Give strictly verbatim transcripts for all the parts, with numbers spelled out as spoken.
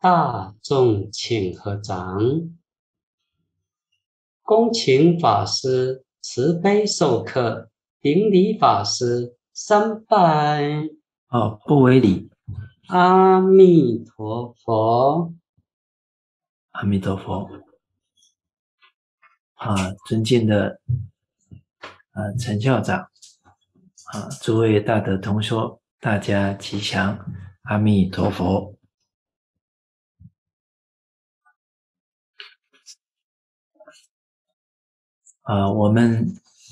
大众请合掌。恭请法师慈悲授课，顶礼法师三拜。 哦，不为礼。 阿弥陀佛。 阿弥陀佛。啊，尊敬的啊陈校长，啊，诸位大德同修，大家吉祥，阿弥陀佛。啊，我们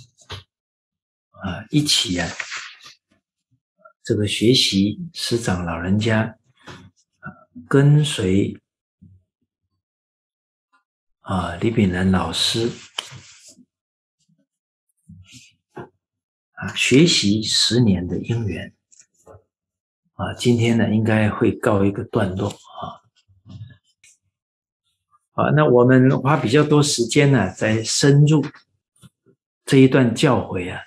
啊一起啊，这个学习师长老人家，啊、跟随啊李炳南老师啊学习十年的因缘啊，今天呢应该会告一个段落啊。啊，那我们花比较多时间呢，在深入这一段教诲啊。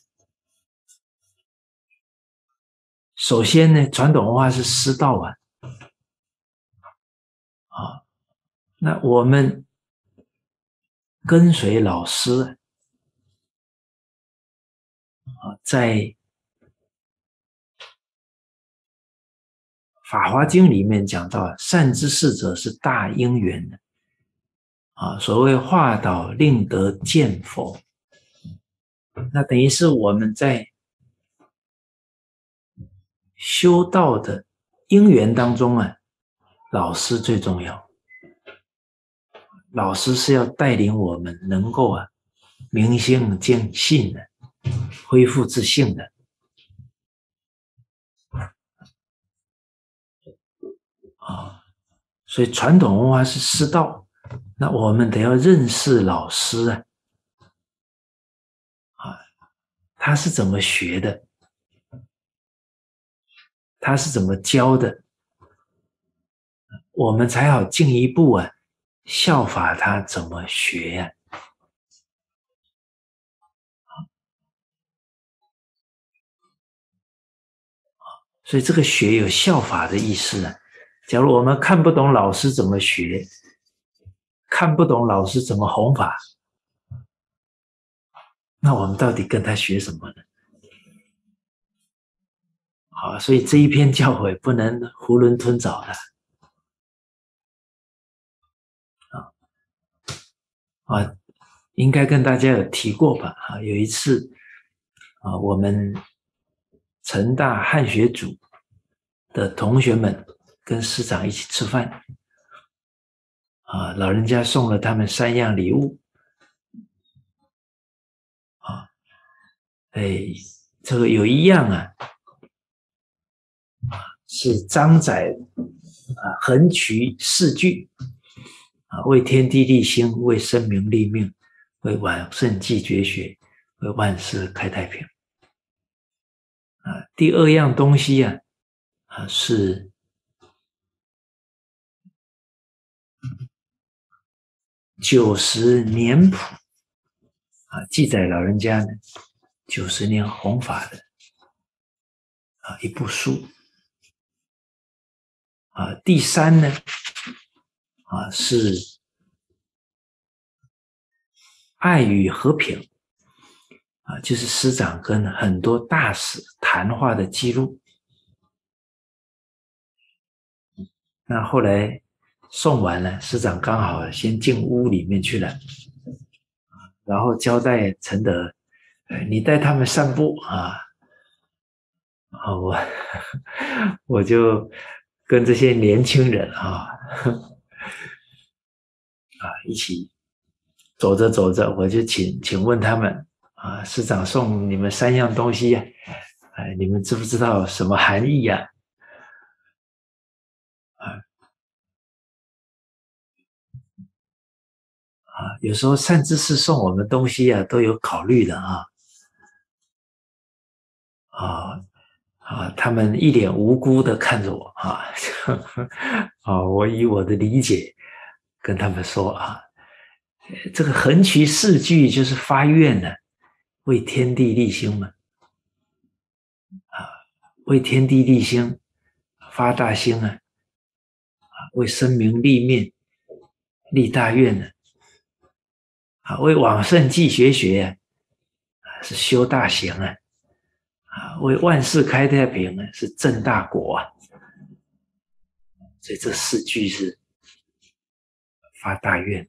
首先呢，传统文化是师道啊，啊，那我们跟随老师啊，在《法华经》里面讲到，善知识者是大因缘的啊，所谓化导令得见佛，那等于是我们在修道的因缘当中啊，老师最重要。老师是要带领我们能够啊明心见性的，恢复自性的。啊，所以传统文化是师道，那我们得要认识老师啊，啊，他是怎么学的，他是怎么教的，我们才好进一步啊效法他怎么学呀、啊。所以这个学有效法的意思啊。假如我们看不懂老师怎么学，看不懂老师怎么弘法，那我们到底跟他学什么呢？好，所以这一篇教诲不能囫囵吞枣的。啊啊，应该跟大家有提过吧？啊，有一次啊，我们成大汉学组的同学们跟师长一起吃饭，啊，老人家送了他们三样礼物，啊，哎，这个有一样啊，是张载啊横渠四句啊，为天地立心，为生民立命，为往圣继绝学，为万世开太平。啊，第二样东西啊，啊是九十年谱啊，记载老人家呢九十年弘法的啊一部书。啊，第三呢啊是爱与和平啊，就是师长跟很多大使谈话的记录。那后来送完了，师长刚好先进屋里面去了，然后交代陈德，你带他们散步啊。啊，我我就跟这些年轻人啊，啊一起走着走着，我就请请问他们啊，师长送你们三样东西啊，哎，你们知不知道什么含义呀？啊啊，有时候善知识送我们东西啊，都有考虑的啊。啊啊，他们一脸无辜的看着我啊，啊，我以我的理解跟他们说啊，这个横渠四句就是发愿呢，为天地立心嘛，啊，为天地立心，发大心啊，啊， 为声明立命、立大愿呢，啊，为往圣继学学啊，是修大行啊，啊，为万世开太平呢，是正大国啊。所以这四句是发大愿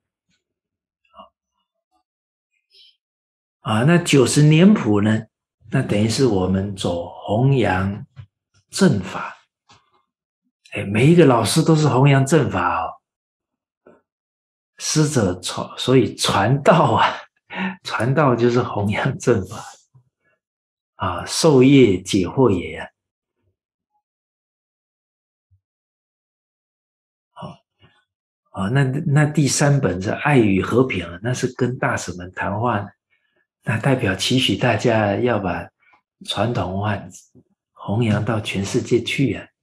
啊。那九十年谱呢？那等于是我们走弘扬正法。哎，每一个老师都是弘扬正法哦。师者传，所以传道啊，传道就是弘扬正法啊，授业解惑也啊。啊，那那第三本是爱与和平，那是跟大使们谈话呢，那代表期许大家要把传统文化弘扬到全世界去啊。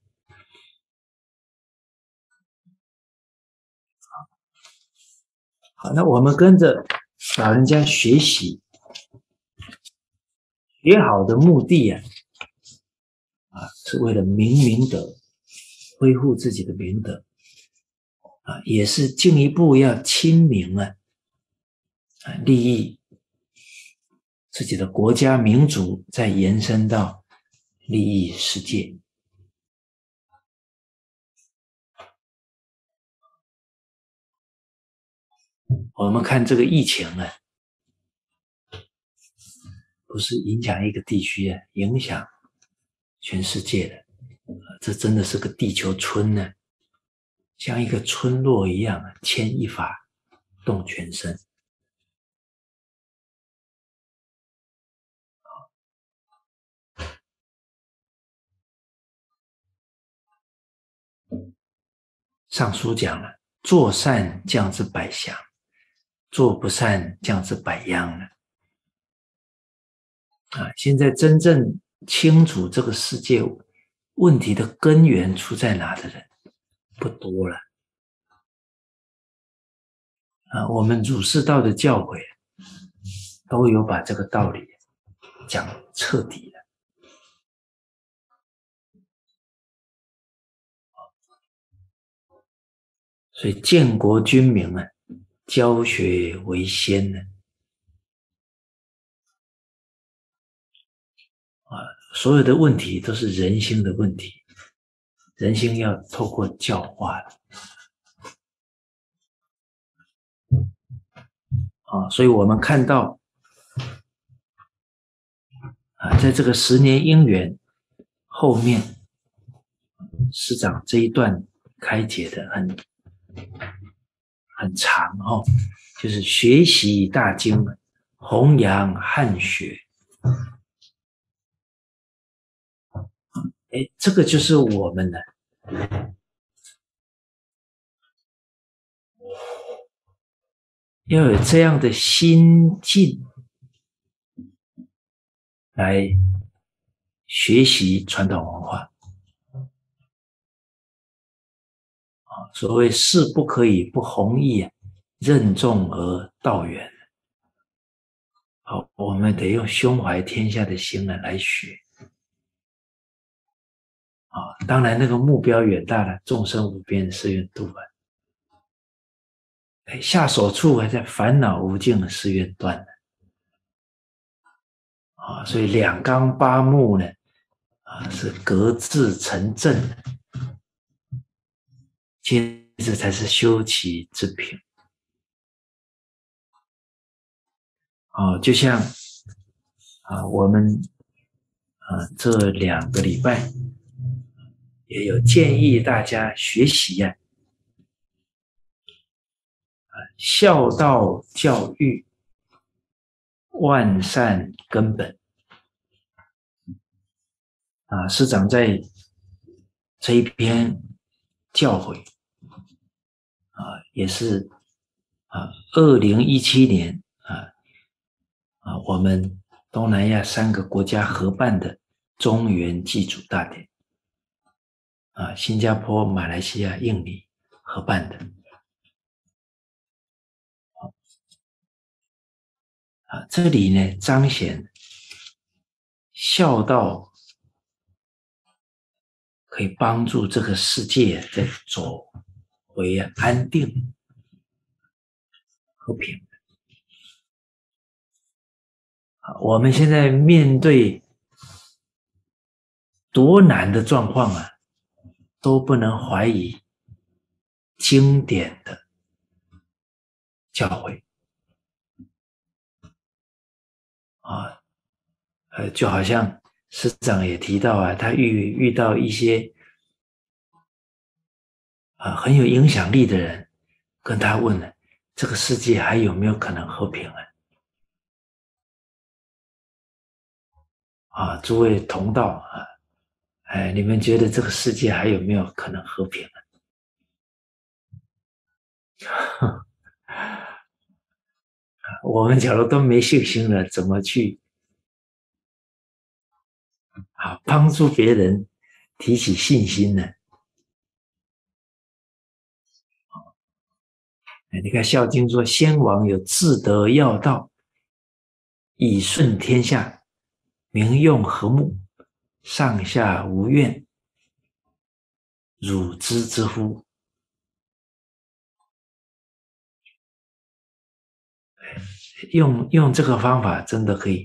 好，那我们跟着老人家学习，学好的目的啊，啊，是为了明明德，恢复自己的明德。啊，也是进一步要亲民啊，啊，利益自己的国家民族，再延伸到利益世界。我们看这个疫情啊，不是影响一个地区啊，影响全世界的，这真的是个地球村呢，像一个村落一样，牵一发动全身。上书讲了，做善降之百祥，做不善降之百殃了。啊，现在真正清楚这个世界问题的根源出在哪的人不多了。啊，我们儒释道的教诲都有把这个道理讲彻底了。所以建国军民啊，教学为先呢。啊，所有的问题都是人心的问题，人心要透过教化的。啊，所以我们看到啊，在这个十年因缘后面，师长这一段开解的很很长哦，就是学习大经，弘扬汉学。哎，这个就是我们的要有这样的心境来学习传统文化。所谓事不可以不弘毅，任重而道远。好，我们得用胸怀天下的心呢来学。啊，当然那个目标远大了，众生无边誓愿度啊。哎，下手处还在烦恼无尽的誓愿断呢。啊，所以两纲八目呢，啊是各自成正，接着才是修齐治平。啊，就像啊我们啊这两个礼拜也有建议大家学习呀、啊，孝道教育万善根本。啊，师长在这一篇教诲啊，也是啊，二零一七年啊啊，我们东南亚三个国家合办的中原祭祖大典啊，新加坡、马来西亚、印尼合办的啊，这里呢彰显孝道可以帮助这个世界在走为安定和平。我们现在面对多难的状况啊，都不能怀疑经典的教诲啊，呃，就好像师长也提到啊，他遇遇到一些啊很有影响力的人，跟他问了，这个世界还有没有可能和平啊？啊，诸位同道啊，哎，你们觉得这个世界还有没有可能和平啊？我们假如都没信心了，怎么去啊帮助别人提起信心呢？你看《孝经》说，先王有至德要道，以顺天下，民用和睦，上下无怨，汝知之乎？用用这个方法，真的可以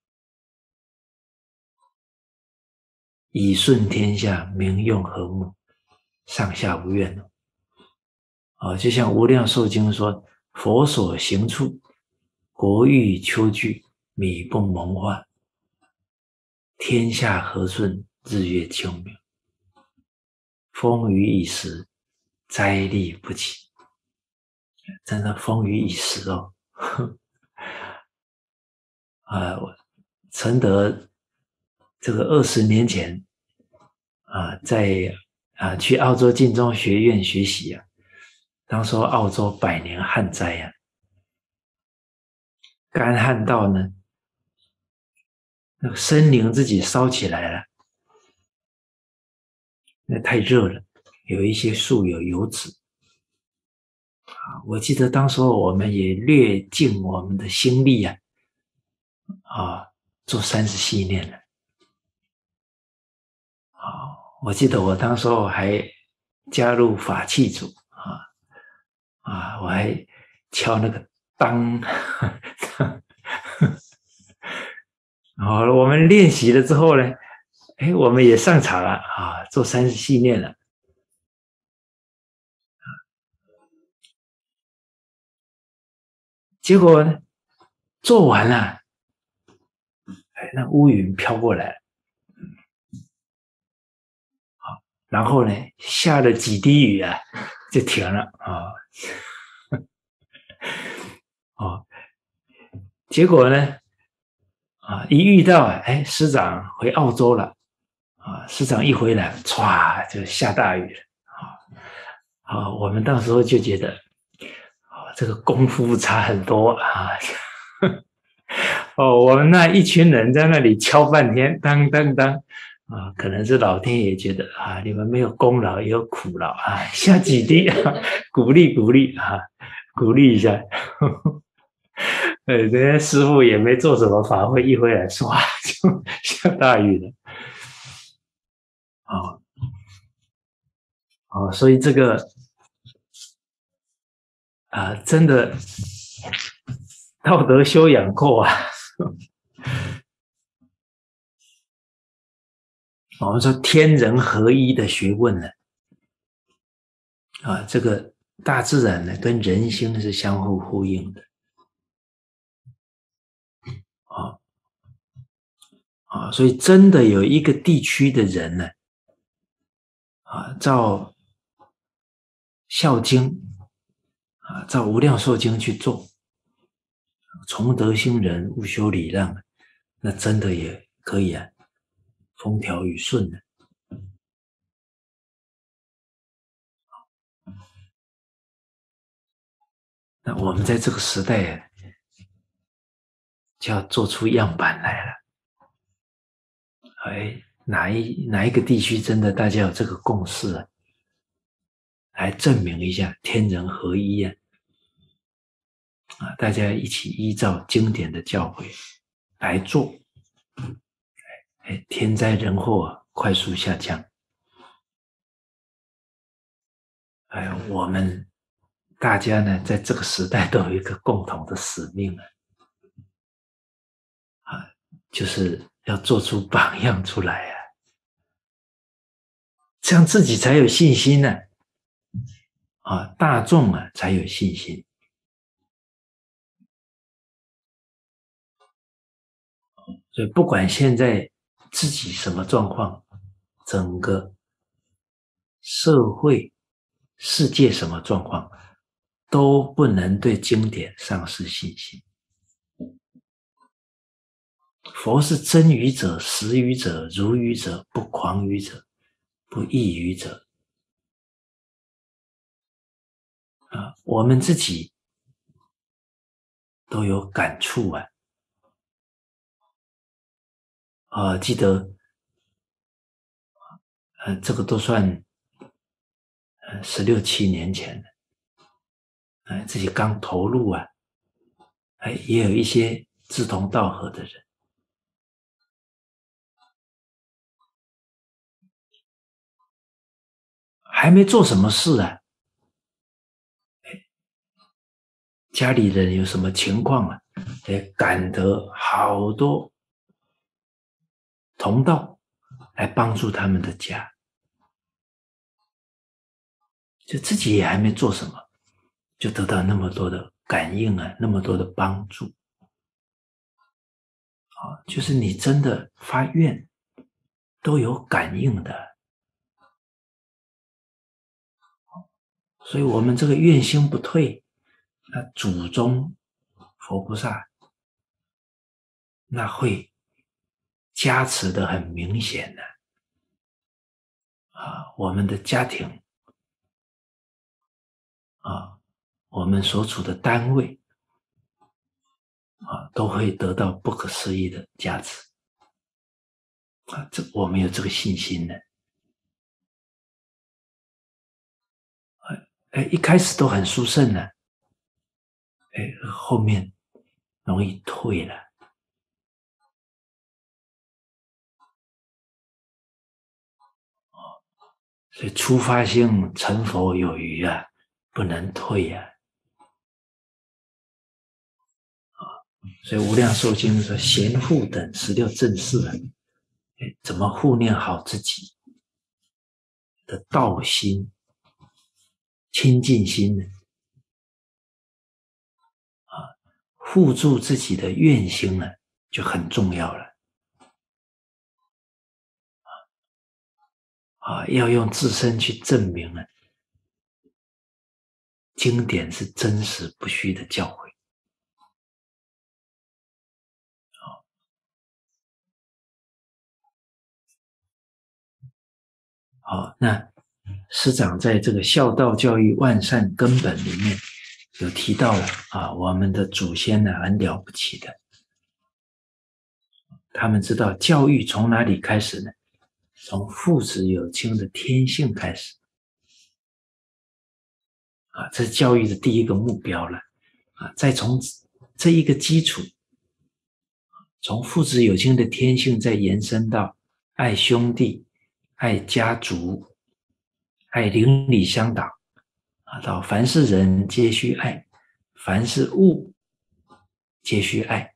以顺天下，民用和睦，上下无怨哦。啊，就像《无量寿经》说：“佛所行处，国欲秋具，米不蒙患，天下和顺，日月清明，风雨已时，灾厉不起。”真的风雨已时哦。啊，承德这个二十年前啊，在啊去澳洲晋中学院学习啊，当时澳洲百年旱灾啊，干旱到呢，那个森林自己烧起来了，那太热了，有一些树有油脂啊。我记得当时我们也略尽我们的心力啊，啊，做三十系念了啊。我记得我当时还加入法器组啊啊，我还敲那个当。好，我们练习了之后呢，哎，我们也上场了啊，做三十系念了。结果呢，做完了，哎，那乌云飘过来了，好，然后呢，下了几滴雨啊，就停了啊。哦，结果呢，啊，一遇到哎，师长回澳洲了啊，师长一回来，唰就下大雨了啊。啊，我们到时候就觉得，啊，这个功夫差很多啊。哦，我们那一群人在那里敲半天，当当当啊，可能是老天爷觉得啊，你们没有功劳也有苦劳啊，下几滴啊，鼓励鼓励啊，鼓励一下。呃，人家师傅也没做什么法会，一回来唰就下大雨了。啊，哦，所以这个啊，真的道德修养够啊。我们说天人合一的学问呢，啊，这个大自然呢跟人心是相互呼应的，啊啊，所以真的有一个地区的人呢，啊，照孝经啊，照无量寿经去做，崇德兴仁，勿修礼让，那真的也可以啊，风调雨顺的。那我们在这个时代就要做出样板来了。哎，哪一哪一个地区真的大家有这个共识啊？来证明一下天人合一啊！啊，大家一起依照经典的教诲来做，哎，天灾人祸快速下降。 哎，我们大家呢，在这个时代都有一个共同的使命啊，啊，就是要做出榜样出来啊，这样自己才有信心呢，啊，大众啊才有信心。所以不管现在自己什么状况，整个社会、世界什么状况，都不能对经典丧失信心。佛是真语者、实语者、如语者、不诳语者、不异语者。啊，我们自己都有感触啊。啊，记得，呃，这个都算，呃，十六七年前了，呃，自己刚投入啊，哎，也有一些志同道合的人，还没做什么事啊，家里人有什么情况啊，也赶得好多同道来帮助他们的家，就自己也还没做什么，就得到那么多的感应啊，那么多的帮助。啊，就是你真的发愿都有感应的。所以我们这个愿心不退，那祖宗佛菩萨那会加持的很明显的啊，我们的家庭啊，我们所处的单位啊，都会得到不可思议的加持啊，这我们有这个信心呢。哎，一开始都很殊胜呢，哎，后面容易退了。所以初发心成佛有余啊，不能退啊。所以无量寿经说，贤护等十六正事啊，怎么护念好自己的道心、清净心呢？啊，护住自己的愿心呢，就很重要了。啊，要用自身去证明呢，经典是真实不虚的教诲。好，那师长在这个孝道教育万善根本里面有提到了啊，我们的祖先呢很了不起的，他们知道教育从哪里开始呢？从父子有亲的天性开始啊，这是教育的第一个目标了啊。再从这一个基础，从父子有亲的天性，再延伸到爱兄弟、爱家族、爱邻里乡党啊，到凡是人皆须爱，凡是物皆须爱。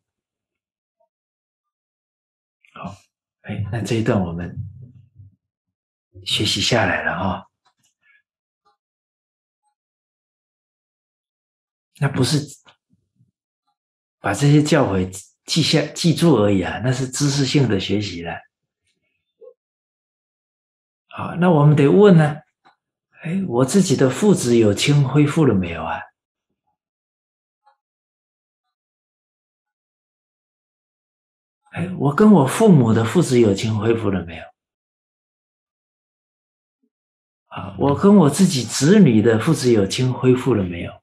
好，哎，那这一段我们学习下来了哈、哦。那不是把这些教诲记下记住而已啊，那是知识性的学习了。好，那我们得问呢，哎，我自己的父子有亲恢复了没有啊？哎，我跟我父母的父子有亲恢复了没有？啊，我跟我自己子女的父子有亲恢复了没有？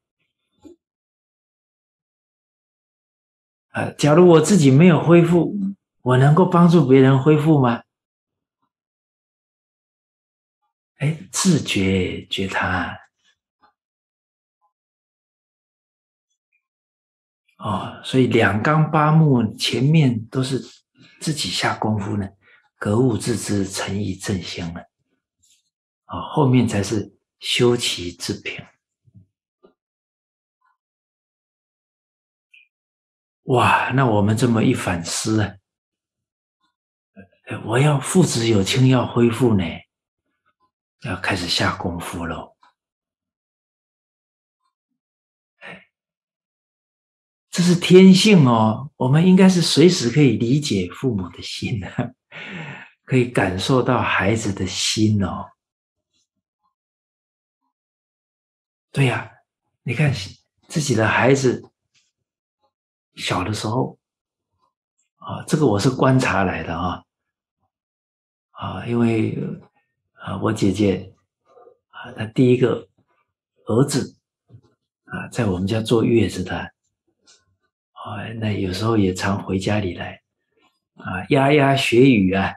啊，假如我自己没有恢复，我能够帮助别人恢复吗？哎，自觉觉他哦，所以两纲八目前面都是自己下功夫呢，格物致知，诚意正心了。啊、哦，后面才是修齐治平。哇，那我们这么一反思啊，我要父子有情要恢复呢，要开始下功夫喽。这是天性哦，我们应该是随时可以理解父母的心啊，可以感受到孩子的心哦。对呀、啊，你看自己的孩子小的时候啊，这个我是观察来的啊啊，因为啊我姐姐啊，她第一个儿子啊，在我们家坐月子的啊，那有时候也常回家里来啊，牙牙学语啊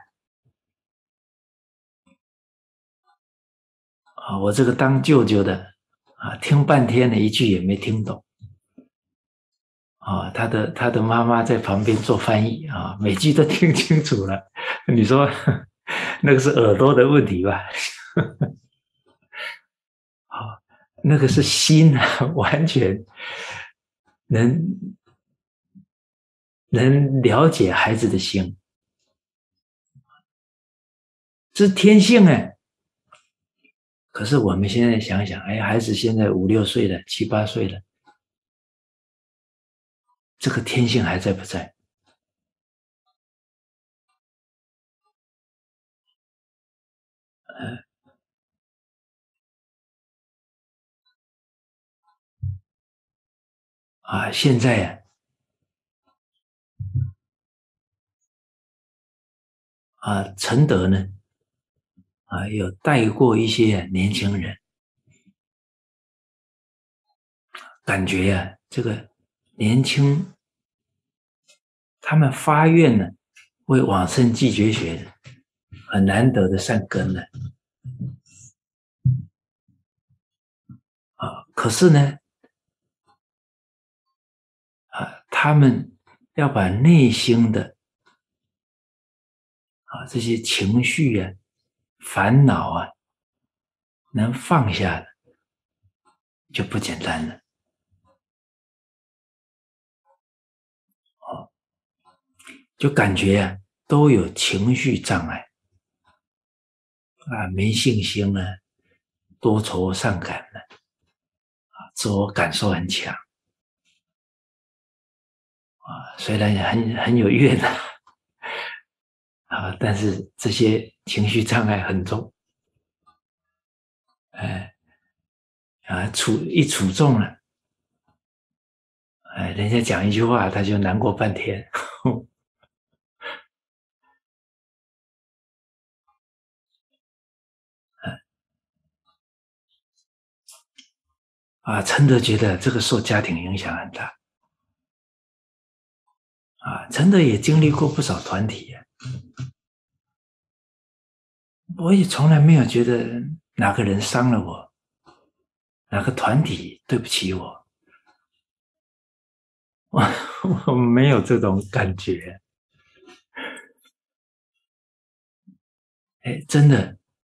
啊，我这个当舅舅的啊，听半天了一句也没听懂。啊，他的他的妈妈在旁边做翻译啊，每句都听清楚了。你说那个是耳朵的问题吧？啊，那个是心啊，完全能能了解孩子的心，这是天性哎。可是我们现在想想，哎，孩子现在五六岁了，七八岁了，这个天性还在不在？呃啊，现在啊啊，承德呢啊，有带过一些年轻人，感觉呀、啊，这个年轻他们发愿呢，为往生继绝学很难得的善根呢啊，可是呢啊，他们要把内心的啊这些情绪啊、烦恼啊，能放下的就不简单了哦，就感觉啊都有情绪障碍啊，没信心啊，多愁善感呢啊，自我感受很强啊，虽然很很有怨啊啊，但是这些情绪障碍很重，哎啊，处一处重了，哎，人家讲一句话，他就难过半天。啊，真的觉得这个受家庭影响很大啊，真的也经历过不少团体啊，我也从来没有觉得哪个人伤了我，哪个团体对不起我，我我没有这种感觉。哎，真的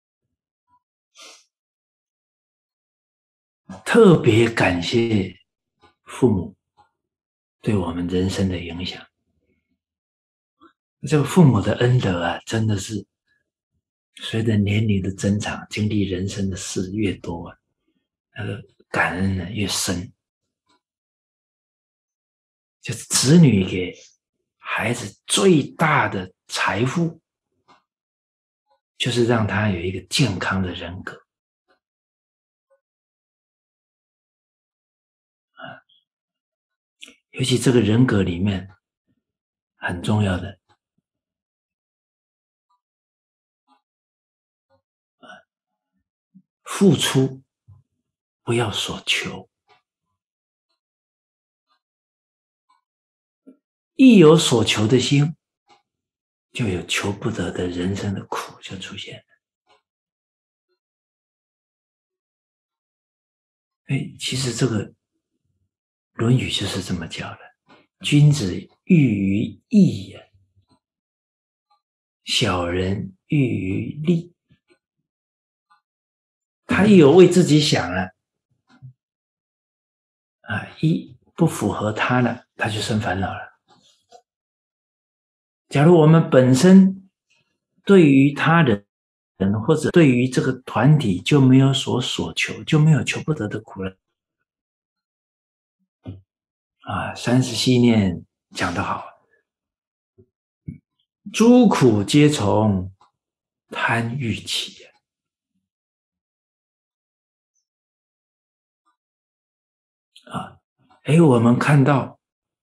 特别感谢父母对我们人生的影响。这个父母的恩德啊，真的是随着年龄的增长，经历人生的事越多啊，那个感恩呢越深。就是子女给孩子最大的财富，就是让他有一个健康的人格啊，尤其这个人格里面很重要的付出，不要所求，一有所求的心，就有求不得的人生的苦就出现了。哎，其实这个《论语》就是这么教的：君子喻于义也，小人喻于利。 他一有为自己想了，啊，一不符合他了，他就生烦恼了。假如我们本身对于他人或者对于这个团体就没有所所求，就没有求不得的苦了。啊，三十系念讲得好，诸苦皆从贪欲起。啊，哎，我们看到，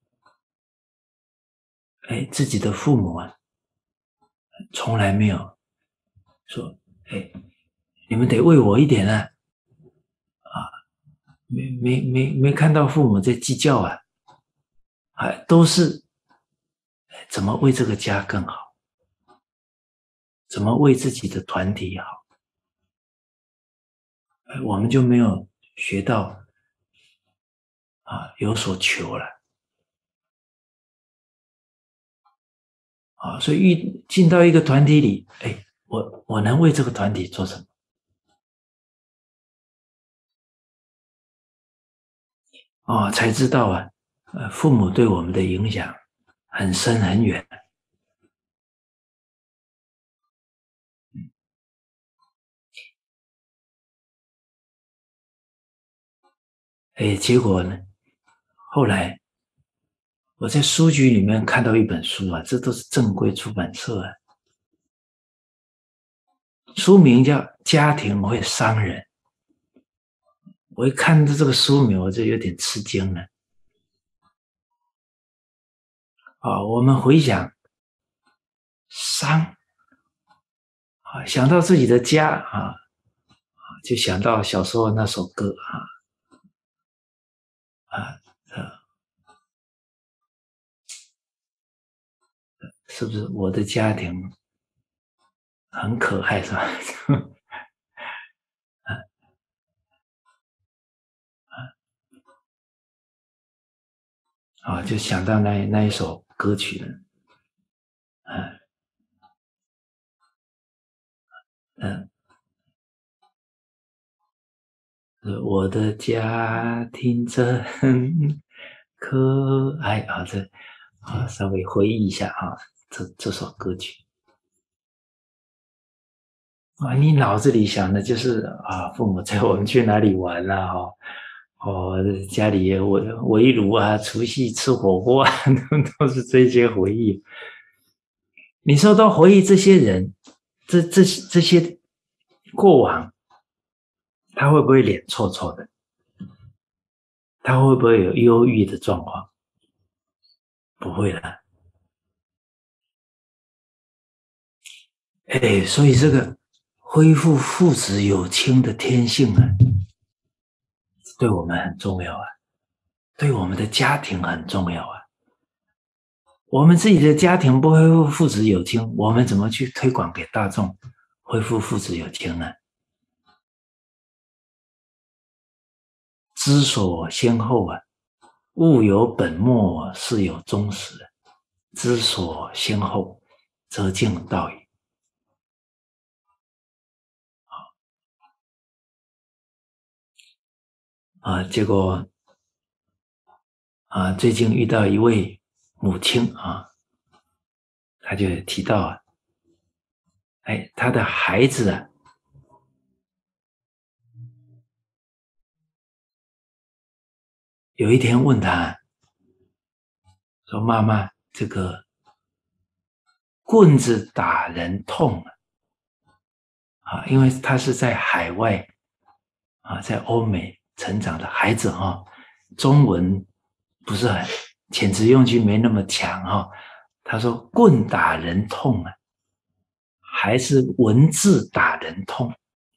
哎，自己的父母啊，从来没有说，哎，你们得为我一点啊，啊，没没没没看到父母在计较啊，啊，都是怎么为这个家更好，怎么为自己的团体好，哎，我们就没有学到啊，有所求了。啊，所以遇进到一个团体里，哎，我我能为这个团体做什么？哦，才知道啊，呃，父母对我们的影响很深很远。哎，结果呢，后来我在书局里面看到一本书啊，这都是正规出版社啊，书名叫《家庭会伤人》。我一看到这个书名，我就有点吃惊了。啊，我们回想伤啊，想到自己的家啊，就想到小时候那首歌啊啊，是不是我的家庭很可爱，是吧？啊，就想到那那一首歌曲了，啊，嗯，我的家庭真可爱啊，这啊稍微回忆一下啊，这这首歌曲啊，你脑子里想的就是啊，父母载我们去哪里玩啦、啊，哈。哦，家里围围炉啊，除夕吃火锅啊，都是这些回忆。你说到回忆这些人，这这这些过往，他会不会脸臭臭的？他会不会有忧郁的状况？不会的。哎，所以这个恢复父子有情的天性啊，对我们很重要啊，对我们的家庭很重要啊。我们自己的家庭不恢复父子有情，我们怎么去推广给大众恢复父子有情呢？知所先后啊，物有本末，事有终始。知所先后，则近道矣。啊，结果啊，最近遇到一位母亲啊，她就提到啊，哎，她的孩子啊，有一天问她说：“妈妈，这个棍子打人痛啊？”啊，因为他是在海外啊，在欧美成长的孩子哈，中文不是很遣词用句没那么强哈。他说：“棍打人痛啊，还是文字打人痛？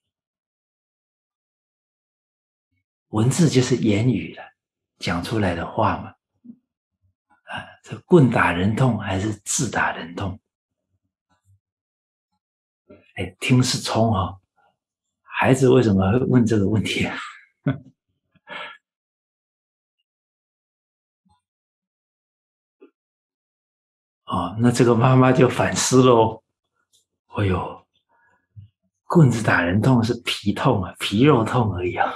文字就是言语了，讲出来的话嘛。啊，这棍打人痛还是字打人痛？”哎，听是聪哈，孩子为什么会问这个问题啊？哦，那这个妈妈就反思喽。哎呦， 棍子打人痛是皮痛啊，皮肉痛而已啊。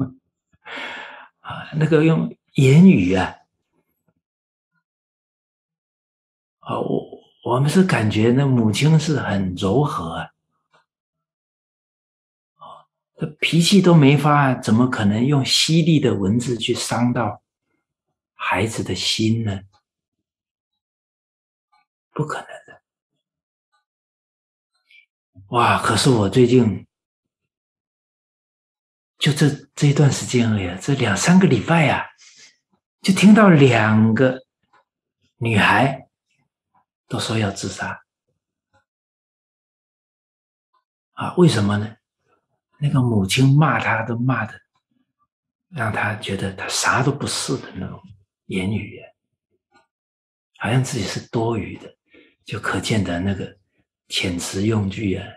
啊，那个用言语啊，啊，我我们是感觉那母亲是很柔和啊，这脾气都没发，怎么可能用犀利的文字去伤到孩子的心呢？不可能的。哇！可是我最近就这这一段时间而已，这两三个礼拜啊，就听到两个女孩都说要自杀啊？为什么呢？那个母亲骂她都骂的，让她觉得她啥都不是的那种言语，好像自己是多余的，就可见的那个遣词用句啊，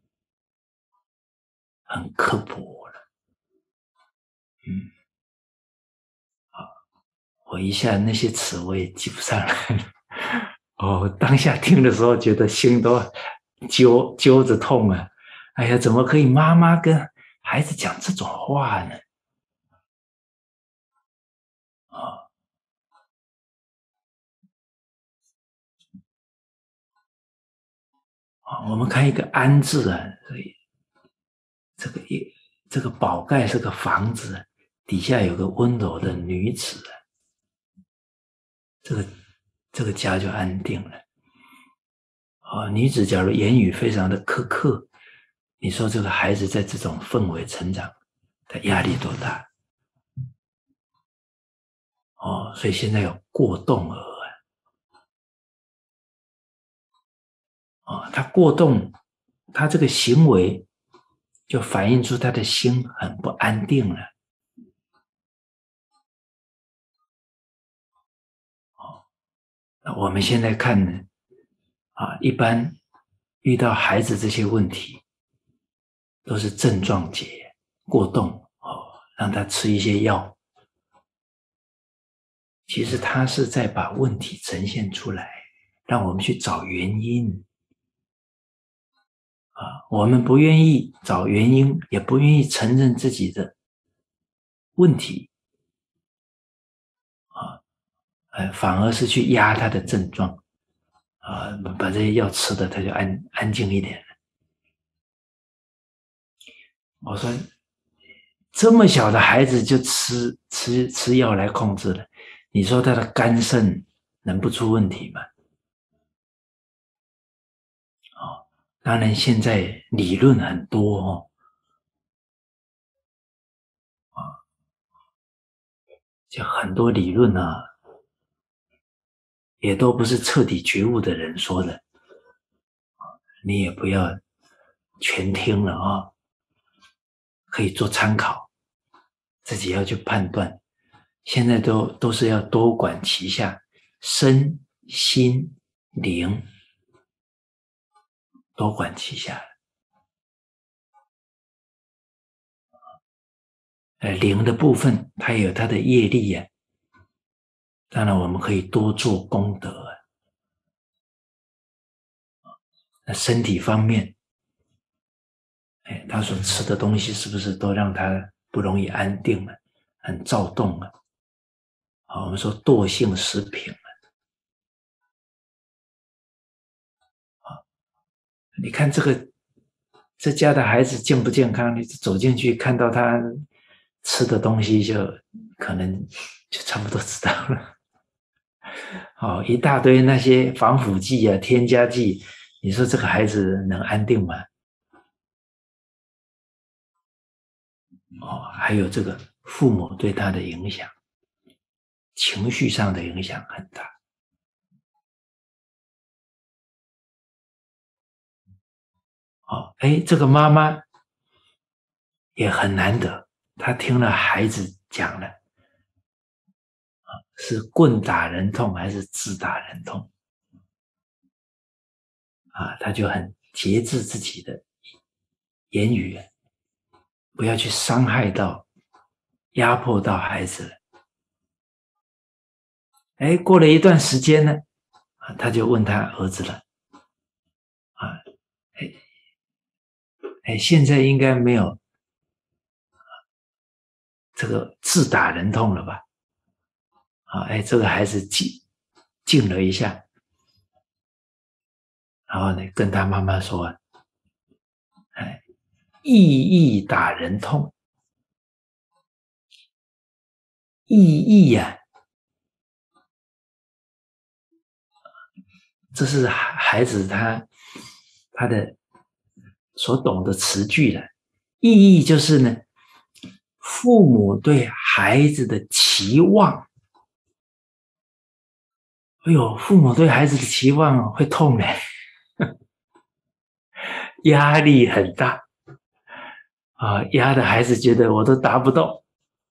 很刻薄了。嗯，好，我一下那些词我也记不上来了。哦，当下听的时候觉得心都揪揪着痛啊！哎呀，怎么可以妈妈跟孩子讲这种话呢？啊、哦，我们看一个安字啊，所以这个一这个宝盖是个房子，底下有个温柔的女子，这个这个家就安定了。哦，女子假如言语非常的苛刻，你说这个孩子在这种氛围成长，他压力多大？哦，所以现在有过动儿啊，哦，他过动，他这个行为就反映出他的心很不安定了。哦，那我们现在看呢，啊，一般遇到孩子这些问题，都是症状解，过动哦，让他吃一些药。其实他是在把问题呈现出来，让我们去找原因。啊，我们不愿意找原因，也不愿意承认自己的问题，啊，呃，反而是去压他的症状，啊，把这些药吃的他就安安静一点了。我说，这么小的孩子就吃吃吃药来控制了，你说他的肝肾能不出问题吗？哦，当然现在理论很多哦，啊，就很多理论啊，也都不是彻底觉悟的人说的，你也不要全听了啊，可以做参考，自己要去判断。现在都都是要多管齐下，身心灵多管齐下。呃，灵的部分它也有它的业力呀、啊，当然我们可以多做功德啊。那身体方面，哎，他所吃的东西是不是都让他不容易安定了，很躁动啊？啊，我们说惰性食品啊，你看这个这家的孩子健不健康？你走进去看到他吃的东西，就可能就差不多知道了。哦，一大堆那些防腐剂啊、添加剂，你说这个孩子能安定吗？哦，还有这个父母对他的影响，情绪上的影响很大。哦，哎，这个妈妈也很难得，她听了孩子讲了，是棍打人痛还是字打人痛？啊，她就很节制自己的言语，不要去伤害到、压迫到孩子了。哎，过了一段时间呢，他就问他儿子了，啊，哎哎，现在应该没有这个自打人痛了吧？啊，哎，这个孩子静静了一下，然后呢，跟他妈妈说：“哎，意义打人痛，意义呀、啊，这是孩子他他的所懂的词句了。意义就是呢，父母对孩子的期望。哎呦，父母对孩子的期望会痛嘞，压力很大啊，压的孩子觉得我都达不到。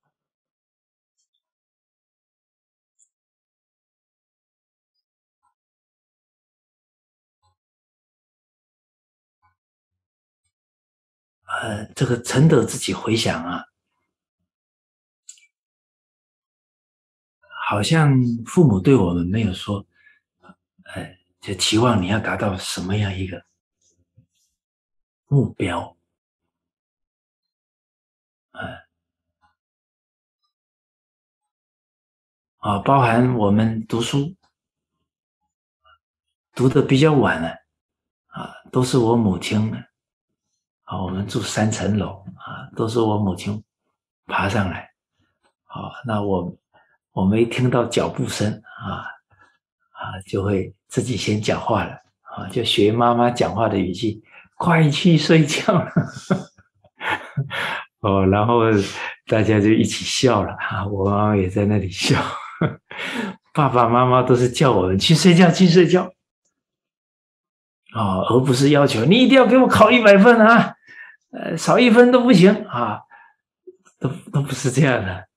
呃，这个承得自己回想啊，好像父母对我们没有说，呃，就期望你要达到什么样一个目标，呃，啊，包含我们读书读的比较晚了，啊，都是我母亲啊，我们住三层楼啊，都是我母亲爬上来，啊，那我我们一听到脚步声啊啊，就会自己先讲话了啊，就学妈妈讲话的语气，快去睡觉了。哦，然后大家就一起笑了啊，我妈妈也在那里笑。爸爸妈妈都是叫我们去睡觉，去睡觉，哦，而不是要求你一定要给我考一百分啊，呃，少一分都不行啊，都都不是这样的。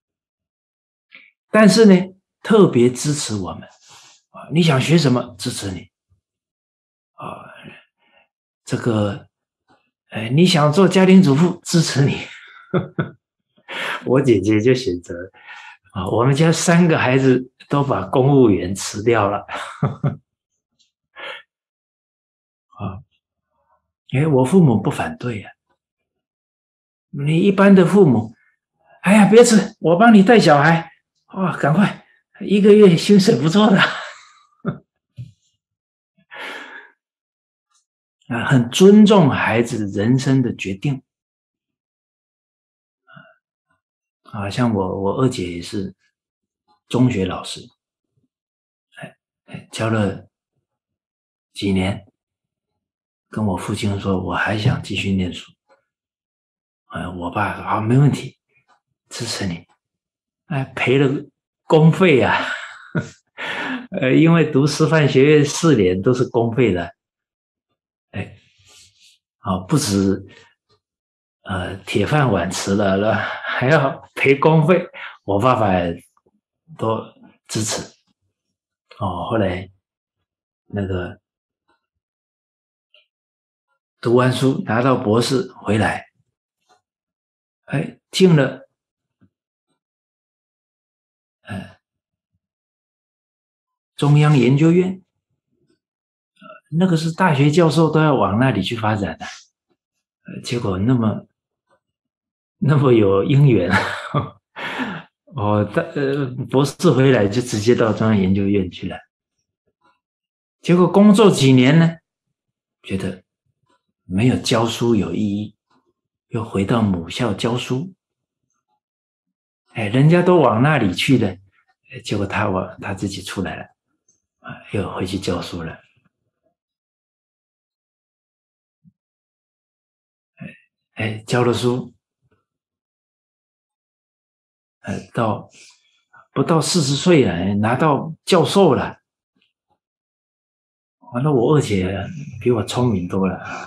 但是呢，特别支持我们啊，你想学什么，支持你啊，这个，呃，你想做家庭主妇，支持你。我姐姐就选择啊，我们家三个孩子都把公务员辞掉了。啊，因为我父母不反对呀、啊。你一般的父母，哎呀，别吃，我帮你带小孩，哇、哦，赶快，一个月薪水不错的。啊，很尊重孩子人生的决定。啊，像我我二姐也是中学老师，哎，教了几年，跟我父亲说我还想继续念书。呃，我爸说好，没问题，支持你。哎，赔了公费啊，呃，因为读师范学院四年都是公费的，哎，啊，不止呃铁饭碗吃了了，还要赔公费，我爸爸都支持。哦，后来那个读完书拿到博士回来，哎，进了呃中央研究院，那个是大学教授都要往那里去发展的，呃，结果那么那么有因缘，哦，呃，博士回来就直接到中央研究院去了，结果工作几年呢，觉得没有教书有意义，又回到母校教书，哎，人家都往那里去了，结果他往他自己出来了，啊，又回去教书了。哎，教了书，呃，到不到四十岁了，拿到教授了。完了，我二姐比我聪明多了啊。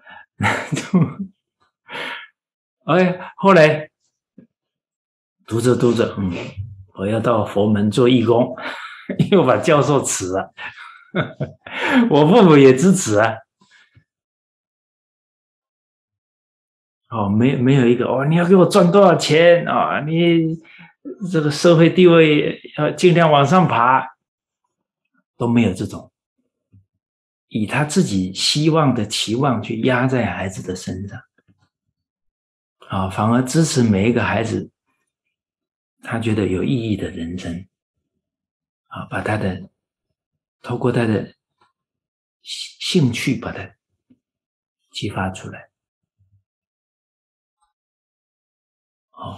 哎，后来读着读着，嗯，我要到佛门做义工，又把教授辞了。我父母也支持啊。哦，没没有一个哦，你要给我赚多少钱啊？你这个社会地位要尽量往上爬，都没有这种。 以他自己希望的期望去压在孩子的身上，啊，反而支持每一个孩子他觉得有意义的人生，啊，把他的透过他的兴趣把它激发出来。哦，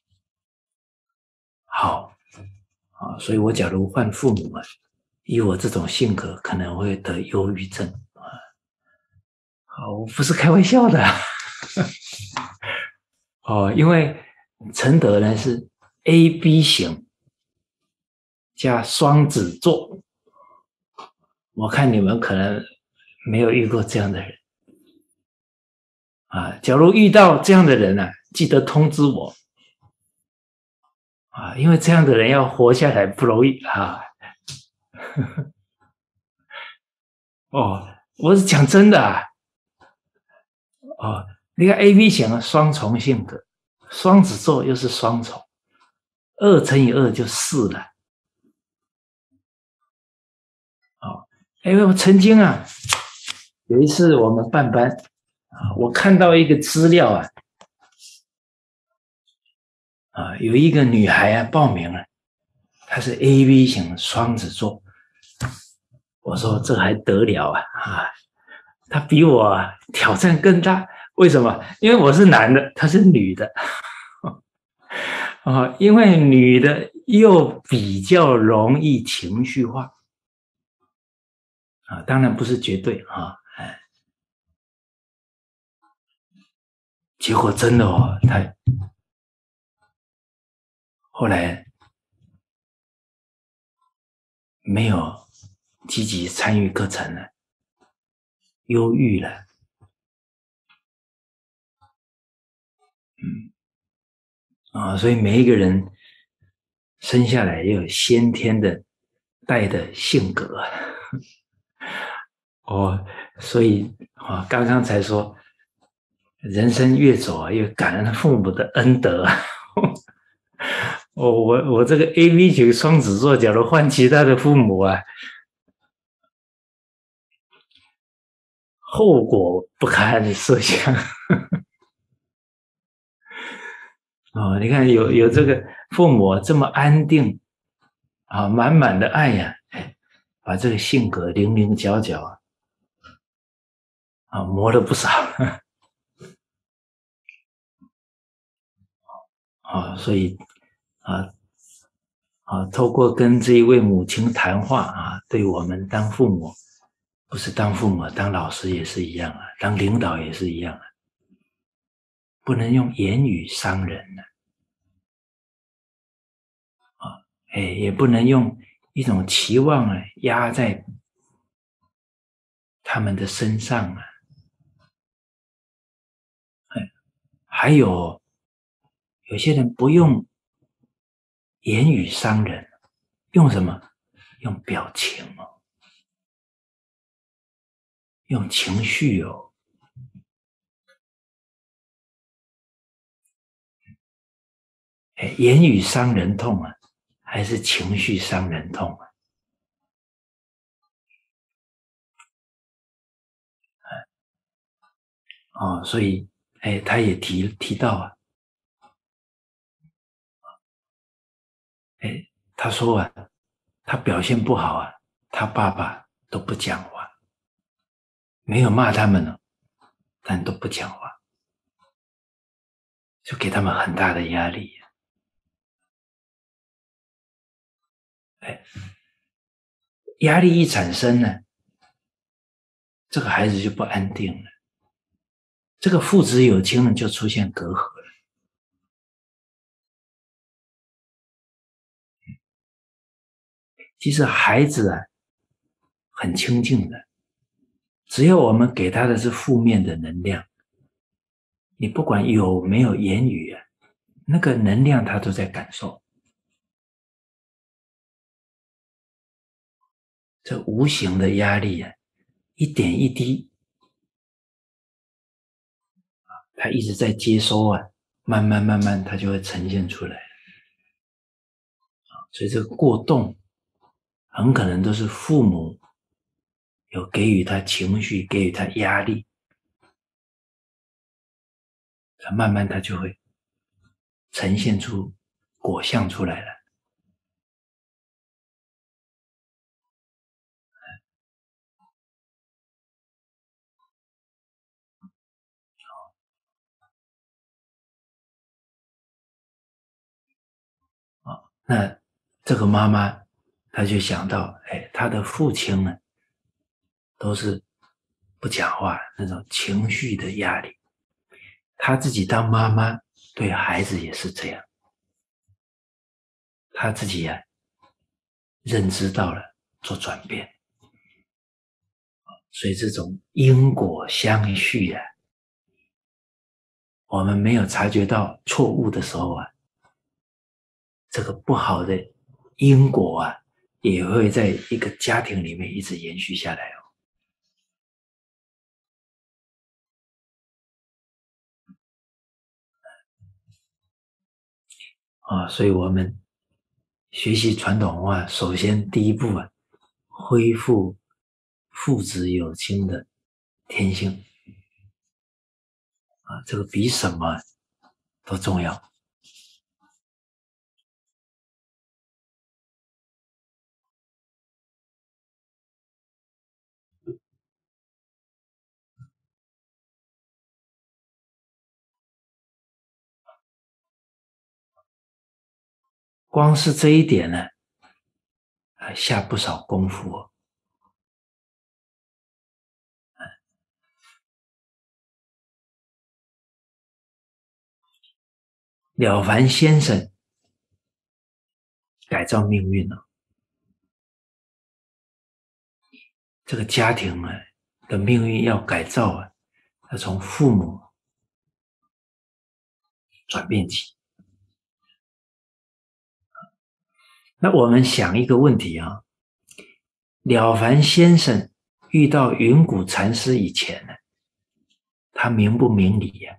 好，啊，所以我假如换父母啊，以我这种性格可能会得忧郁症啊。好，我不是开玩笑的。哦，因为承德呢是 A B 型加双子座，我看你们可能没有遇过这样的人啊。假如遇到这样的人啊，记得通知我啊，因为这样的人要活下来不容易啊。哦，我是讲真的啊。哦，你看 A B 型啊，双重性格，双子座又是双重，二乘以二就四了。哦，因为我曾经啊，有一次我们办班啊，我看到一个资料啊，啊，有一个女孩啊报名了，她是 A B 型双子座。我说这还得了啊！啊，她比我啊挑战更大。为什么？因为我是男的，她是女的。啊，因为女的又比较容易情绪化啊，当然不是绝对啊，哎，结果真的哦，她后来没有积极参与课程了，忧郁了，嗯，啊，所以每一个人生下来也有先天的带的性格。哦，所以啊，刚刚才说，人生越走啊，越感恩父母的恩德。哦，我我这个 A B 型双子座，假如换其他的父母啊，后果不堪设想。哦，你看有有这个父母这么安定啊，满满的爱呀、啊，把这个性格棱棱角角啊，啊磨了不少。啊，所以啊啊，透过跟这一位母亲谈话啊，对我们当父母，不是当父母，当老师也是一样啊，当领导也是一样啊，不能用言语伤人呢、啊，啊，哎，也不能用一种期望啊压在他们的身上啊，哎，还有有些人不用言语伤人，用什么？用表情哦，用情绪哦。哎，言语伤人痛啊，还是情绪伤人痛啊？哦，所以，哎，他也提提到啊，哎，他说啊，他表现不好啊，他爸爸都不讲话，没有骂他们了，但都不讲话，就给他们很大的压力。哎，压力一产生呢，这个孩子就不安定了，这个父子有情呢就出现隔阂了。其实孩子啊，很清净的，只要我们给他的是负面的能量，你不管有没有言语啊，那个能量他都在感受。这无形的压力啊，一点一滴，他一直在接收啊，慢慢慢慢，它就会呈现出来。所以这个过动，很可能都是父母有给予他情绪，给予他压力，慢慢他就会呈现出果相出来了。那这个妈妈，她就想到，哎，她的父亲呢，都是不讲话，那种情绪的压力。她自己当妈妈，对孩子也是这样。她自己呀、啊，认知到了，做转变。所以这种因果相续啊，我们没有察觉到错误的时候啊，这个不好的因果啊，也会在一个家庭里面一直延续下来哦。啊，所以我们学习传统文化，首先第一步啊，恢复父子有亲的天性啊，这个比什么都重要。光是这一点呢，啊，下不少功夫哦。了凡先生改造命运了，这个家庭啊的命运要改造啊，要从父母转变起。那我们想一个问题啊，了凡先生遇到云谷禅师以前呢，他明不明理呀、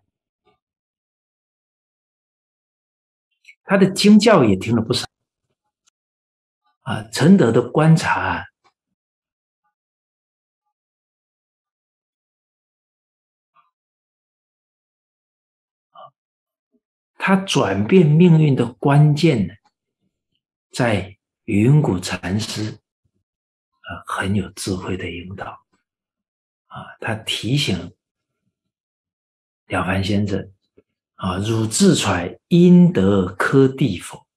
啊？他的经教也听了不少啊。陈德的观察啊，他转变命运的关键呢，在云谷禅师啊很有智慧的引导啊，他提醒了凡先生啊，汝自揣因得科第否？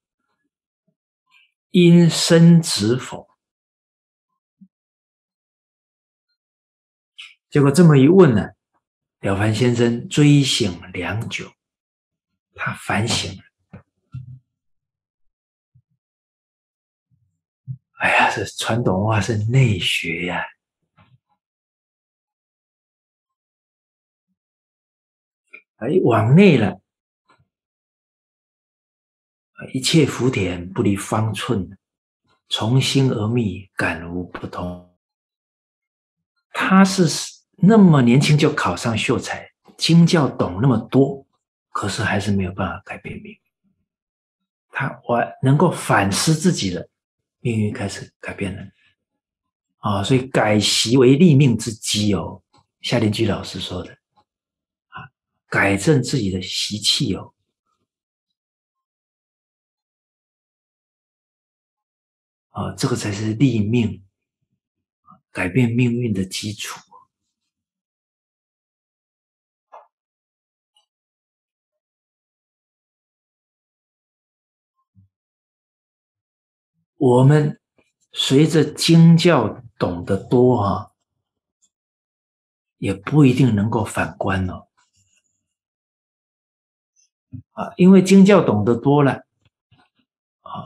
因生子否？结果这么一问呢，了凡先生追醒良久，他反省了。哎呀，这传统文化是内学呀、啊，哎，往内了，一切福田不离方寸，从心而觅，感无不通。他是那么年轻就考上秀才，经教懂那么多，可是还是没有办法改变命运。他我能够反思自己的命运，开始改变了啊、哦！所以改习为立命之基哦，夏林居老师说的啊，改正自己的习气哦。啊，这个才是立命、改变命运的基础。我们随着经教懂得多啊，也不一定能够反观哦。啊，因为经教懂得多了啊，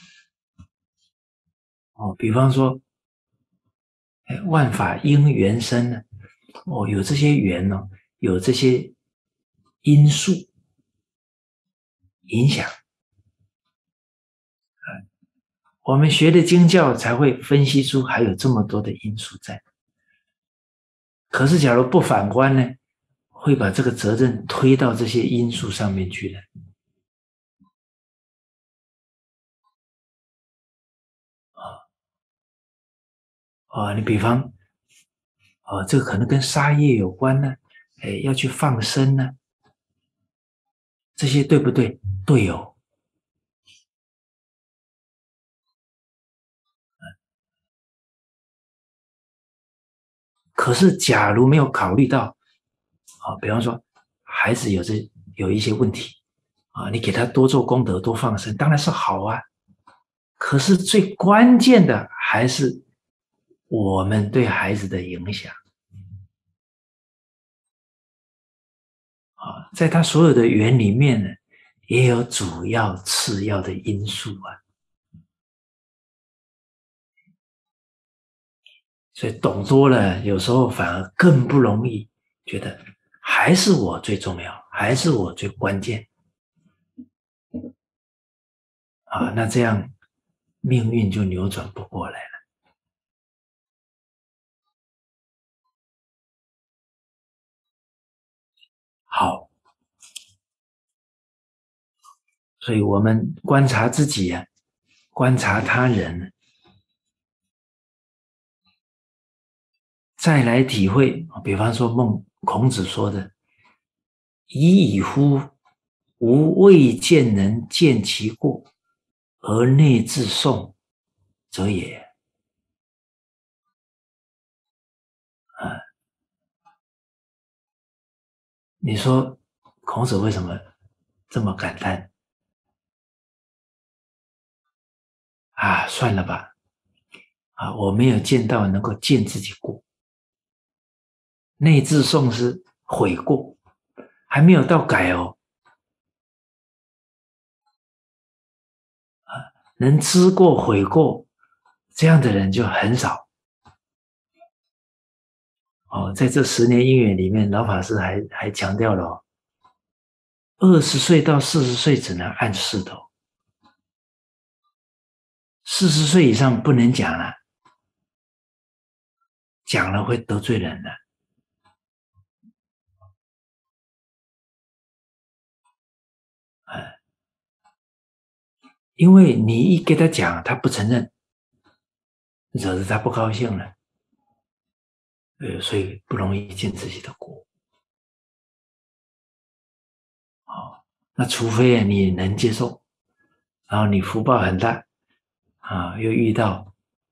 哦，比方说，哎，万法因缘生呢，哦，有这些缘哦，有这些因素影响，我们学的经教才会分析出还有这么多的因素在。可是，假如不反观呢，会把这个责任推到这些因素上面去了。啊、哦，你比方哦，这个可能跟杀业有关呢，哎，要去放生呢，这些对不对？对哦。可是假如没有考虑到，啊，比方说孩子有这有一些问题啊，你给他多做功德，多放生，当然是好啊。可是最关键的还是我们对孩子的影响啊，在他所有的缘里面呢，也有主要次要的因素啊。所以懂多了，有时候反而更不容易觉得还是我最重要，还是我最关键啊。那这样命运就扭转不过来了。好，所以我们观察自己啊，观察他人，再来体会。比方说孟孔子说的“已矣乎！吾未见能见其过，而内自颂者也。”啊，你说孔子为什么这么感叹？啊，算了吧，啊，我没有见到能够见自己过。内自颂是悔过，还没有到改哦。啊，能知过悔过这样的人就很少。哦，在这十年因缘里面，老法师还还强调了哦，二十岁到四十岁只能按势头，四十岁以上不能讲了，讲了会得罪人的。哎，因为你一给他讲，他不承认，惹得他不高兴了，呃，所以不容易见自己的果。哦，那除非你能接受，然后你福报很大啊，又遇到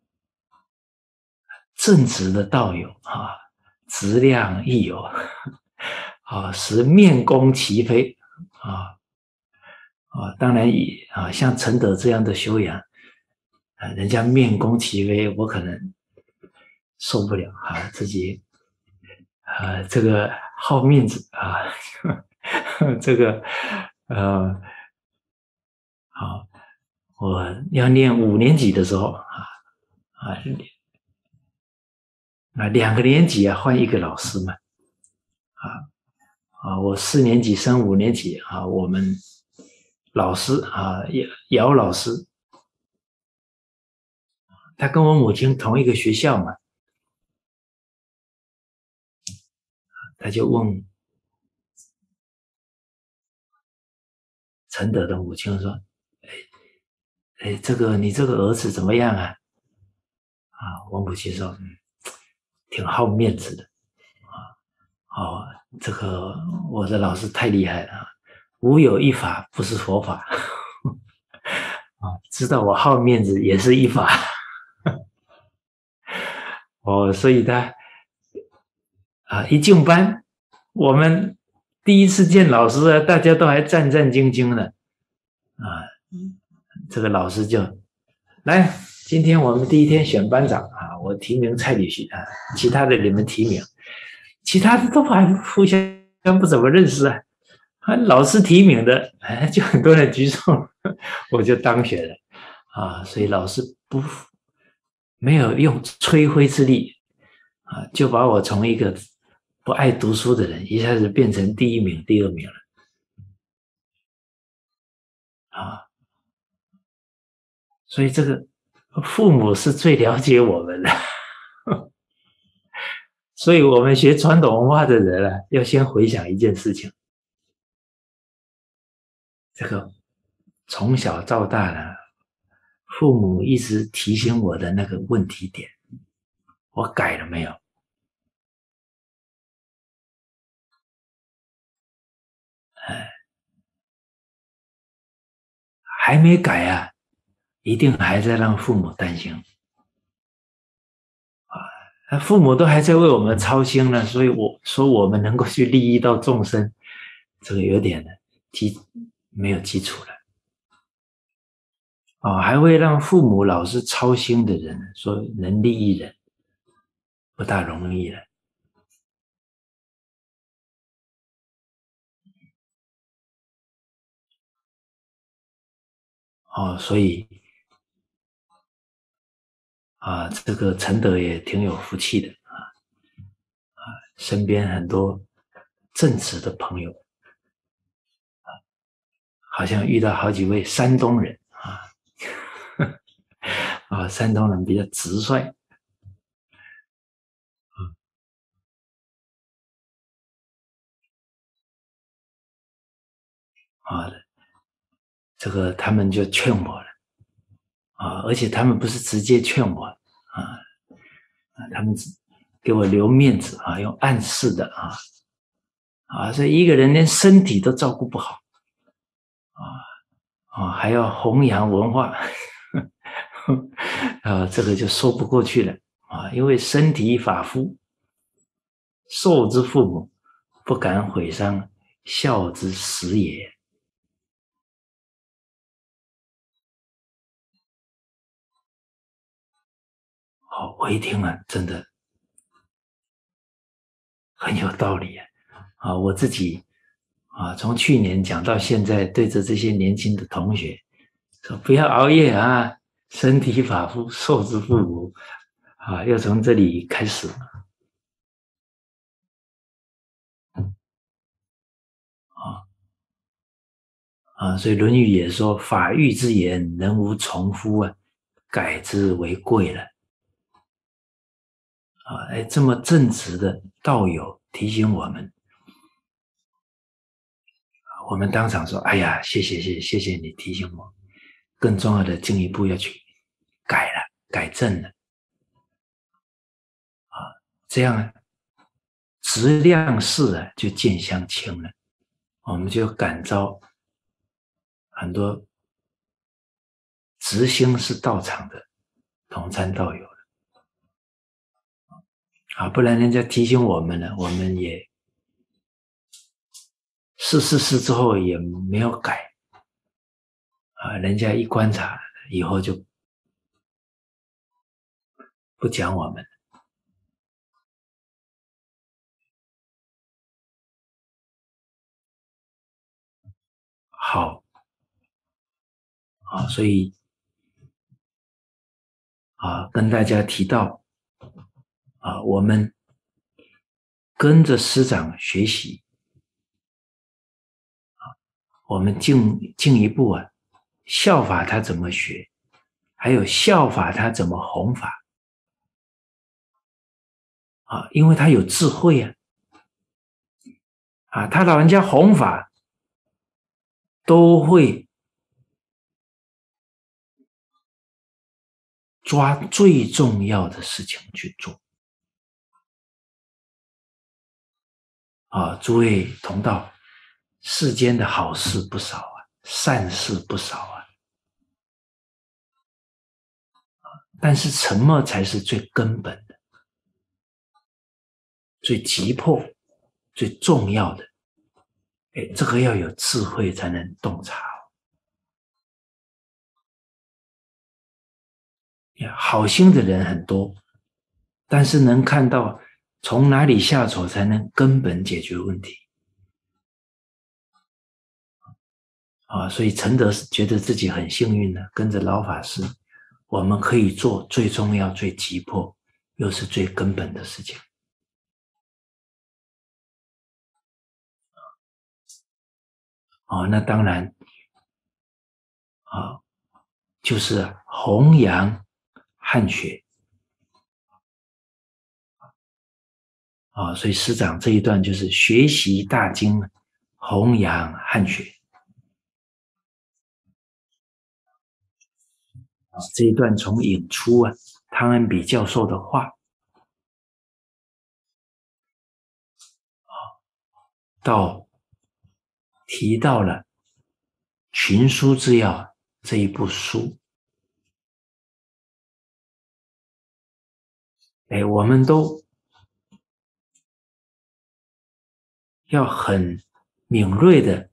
正直的道友啊，质量亦有啊，使面攻其非啊啊，当然以啊像陈德这样的修养啊，人家面攻其非，我可能受不了啊，自己啊这个好面子啊，这个呃好，我要念五年级的时候啊啊啊两个年级啊换一个老师嘛啊啊我四年级升五年级啊，我们老师啊姚老师，他跟我母亲同一个学校嘛，他就问陈德的母亲说：“哎哎，这个你这个儿子怎么样啊？”啊，我母亲说：“嗯，挺好面子的啊。哦，这个我的老师太厉害了啊，无有一法不是佛法啊，知道我好面子也是一法哦，所以他啊一进班，我们第一次见老师啊，大家都还战战兢兢的啊，这个老师就来，今天我们第一天选班长啊，我提名蔡礼旭啊，其他的你们提名，其他的都还互相不怎么认识啊，啊，老师提名的，哎，就很多人举手，我就当选了啊，所以老师不没有用吹灰之力啊，就把我从一个不爱读书的人一下子变成第一名、第二名了啊，所以这个父母是最了解我们的。所以我们学传统文化的人啊，要先回想一件事情：这个从小到大呢，父母一直提醒我的那个问题点，我改了没有？ 还没改啊，一定还在让父母担心啊！父母都还在为我们操心呢，所以我说我们能够去利益到众生，这个有点基没有基础了。哦，还会让父母老是操心的人，说能利益人，不大容易了。哦，所以啊，这个陈德也挺有福气的啊啊，身边很多正直的朋友，好像遇到好几位山东人啊啊，山东人比较直率。啊，这个他们就劝我了啊，而且他们不是直接劝我啊，他们给我留面子啊，用暗示的啊啊，所以一个人连身体都照顾不好啊啊，还要弘扬文化啊，这个就说不过去了啊，因为身体发肤，受之父母，不敢毁伤，孝之始也。哦，我一听啊，真的很有道理啊！啊，我自己啊，从去年讲到现在，对着这些年轻的同学说不要熬夜啊，身体发肤，受之父母啊，要从这里开始啊啊！所以《论语》也说：“法欲之言，人无从夫啊，改之为贵了。”啊，哎，这么正直的道友提醒我们，我们当场说：“哎呀，谢谢谢谢谢谢你提醒我。”更重要的，进一步要去改了，改正了啊，这样质量事啊就渐相轻了，我们就感召很多执心是道场的同参道友了啊，不然人家提醒我们了，我们也试试试之后也没有改啊，人家一观察以后就不讲我们好啊，所以啊，跟大家提到啊，我们跟着师长学习，我们进进一步啊，效法他怎么学，还有效法他怎么弘法啊，因为他有智慧啊，啊，他老人家弘法都会抓最重要的事情去做啊，诸位同道，世间的好事不少啊，善事不少啊，但是沉默才是最根本的、最急迫、最重要的。哎，这个要有智慧才能洞察。好心的人很多，但是能看到从哪里下手才能根本解决问题啊！所以陈德觉得自己很幸运呢，跟着老法师，我们可以做最重要、最急迫，又是最根本的事情。哦，那当然啊，就是弘扬汉学啊，所以师长这一段就是学习大经，弘扬汉学啊。这一段从引出啊汤恩比教授的话，到提到了群书之要， 这一部书，哎，我们都要很敏锐的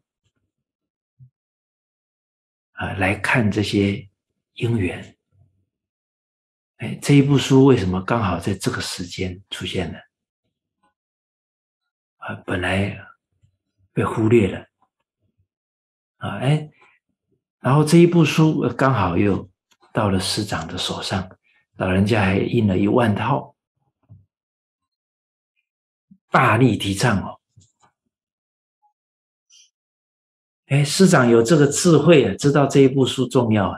啊来看这些因缘。哎，这一部书为什么刚好在这个时间出现呢？啊，本来被忽略了啊，哎，然后这一部书刚好又到了师长的手上，老人家还印了一万套，大力提倡哦。哎，师长有这个智慧啊，知道这一部书重要啊，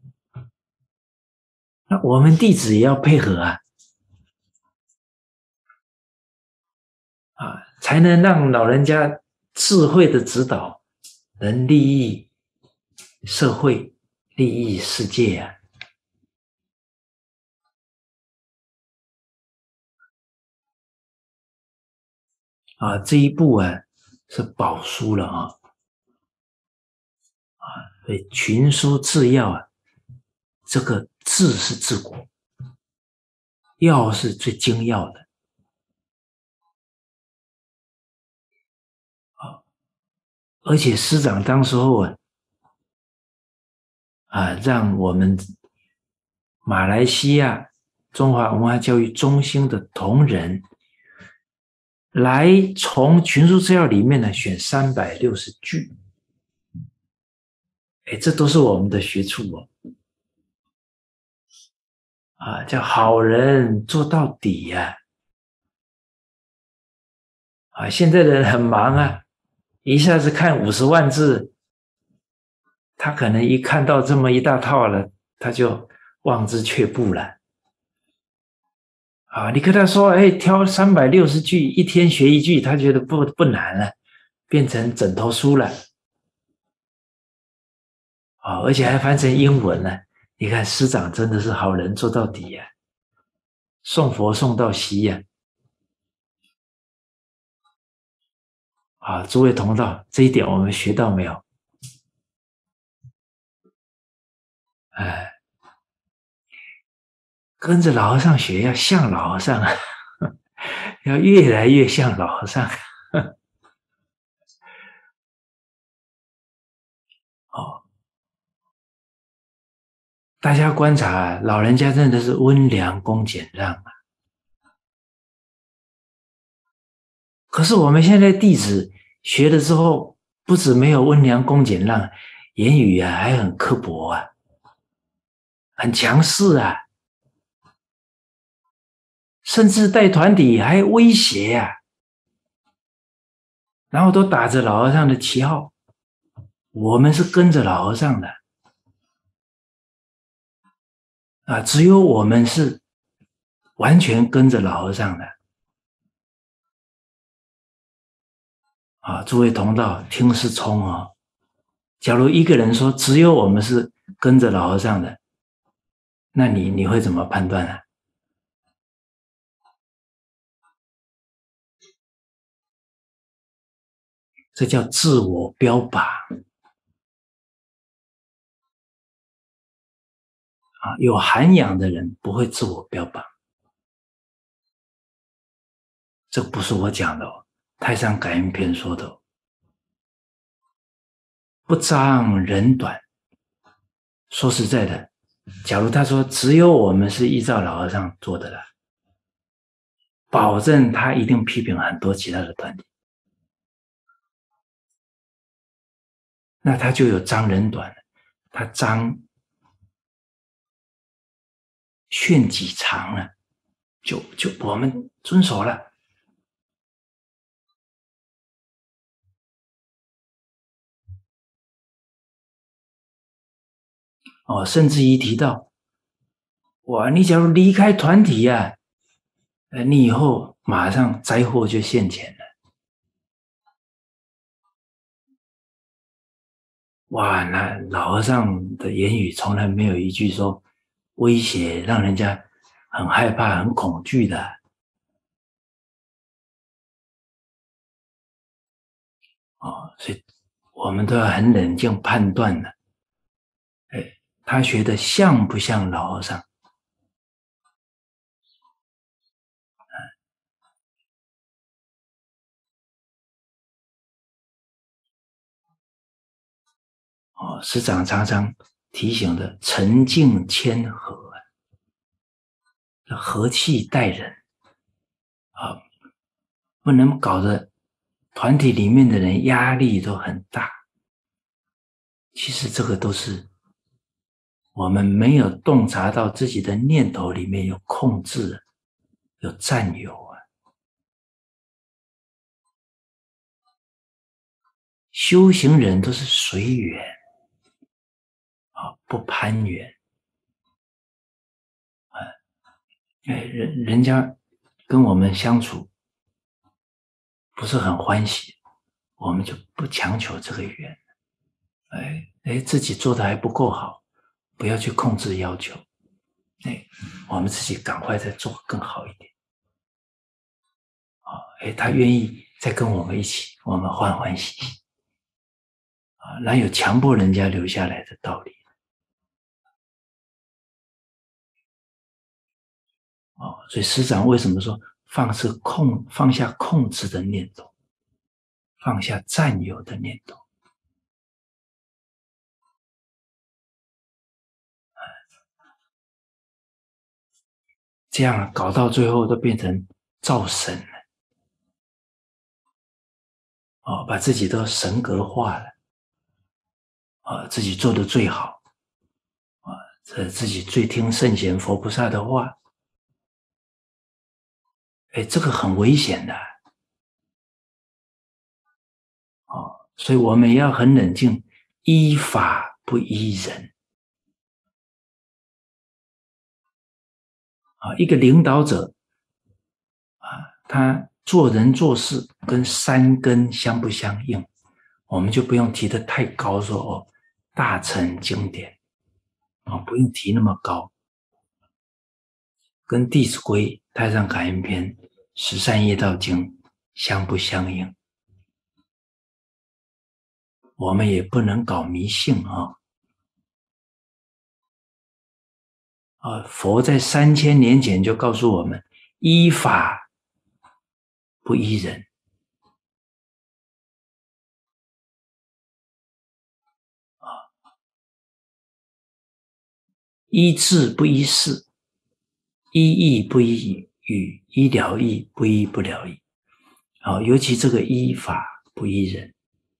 那我们弟子也要配合啊，啊，才能让老人家智慧的指导，能利益社会、利益世界啊。啊，这一部啊是宝书了啊，啊，所以群书治要啊，这个治是治国，要是最精要的啊。而且师长当时候啊，啊，让我们马来西亚中华文化教育中心的同仁来从群书治要里面呢选三百六十句，哎，这都是我们的学处哦。啊，叫好人做到底呀！啊，现在的人很忙啊，一下子看五十万字，他可能一看到这么一大套了，他就望之却步了。啊，你跟他说，哎，挑三百六十句，一天学一句，他觉得不不难了，变成枕头书了。啊，而且还翻成英文了。你看师长真的是好人做到底呀、啊，送佛送到西呀、啊！啊，诸位同道，这一点我们学到没有？哎，跟着老和尚学，要像老和尚啊，要越来越像老和尚。哦，大家观察，老人家真的是温良恭俭让啊。可是我们现在弟子学了之后，不止没有温良恭俭让，言语啊还很刻薄啊，很强势啊，甚至带团体还威胁啊，然后都打着老和尚的旗号。我们是跟着老和尚的啊，只有我们是完全跟着老和尚的啊。诸位同道，听师聪哦。假如一个人说只有我们是跟着老和尚的，那你你会怎么判断呢、啊？这叫自我标榜啊！有涵养的人不会自我标榜，这不是我讲的哦，太上感应篇说的哦。不彰人短。说实在的，假如他说只有我们是依照老和尚做的了，保证他一定批评很多其他的团体，那他就有彰人短了，他彰炫己长了，就就我们遵守了。哦，甚至于提到，哇，你假如离开团体呀、啊，你以后马上灾祸就现前了。哇，那老和尚的言语从来没有一句说威胁，让人家很害怕、很恐惧的。哦，所以我们都要很冷静判断的。哎， 他学的像不像老和尚？哦，师长常常提醒的沉静谦和，和气待人啊，不能搞得团体里面的人压力都很大。其实这个都是我们没有洞察到自己的念头里面有控制，有占有啊。修行人都是随缘啊，不攀缘啊。人人家跟我们相处不是很欢喜，我们就不强求这个缘。哎哎，自己做的还不够好，不要去控制要求。哎，我们自己赶快再做更好一点。啊，哎，他愿意再跟我们一起，我们欢欢喜喜。啊，哪有强迫人家留下来的道理？哦，所以师长为什么说放是控放下控制的念头，放下占有的念头？这样搞到最后都变成造神了。哦，把自己都神格化了。啊，自己做的最好。啊，这自己最听圣贤佛菩萨的话。哎，这个很危险的。哦，所以我们要很冷静，依法不依人。啊，一个领导者啊，他做人做事跟三根相不相应，我们就不用提得太高，说哦，大乘经典啊，不用提那么高，跟《弟子规》《太上感应篇》《十善业道经》相不相应？我们也不能搞迷信啊！啊，佛在三千年前就告诉我们：依法不依人。啊，依智不依事，依义不依语，依了义不依不了义。啊，尤其这个依法不依人。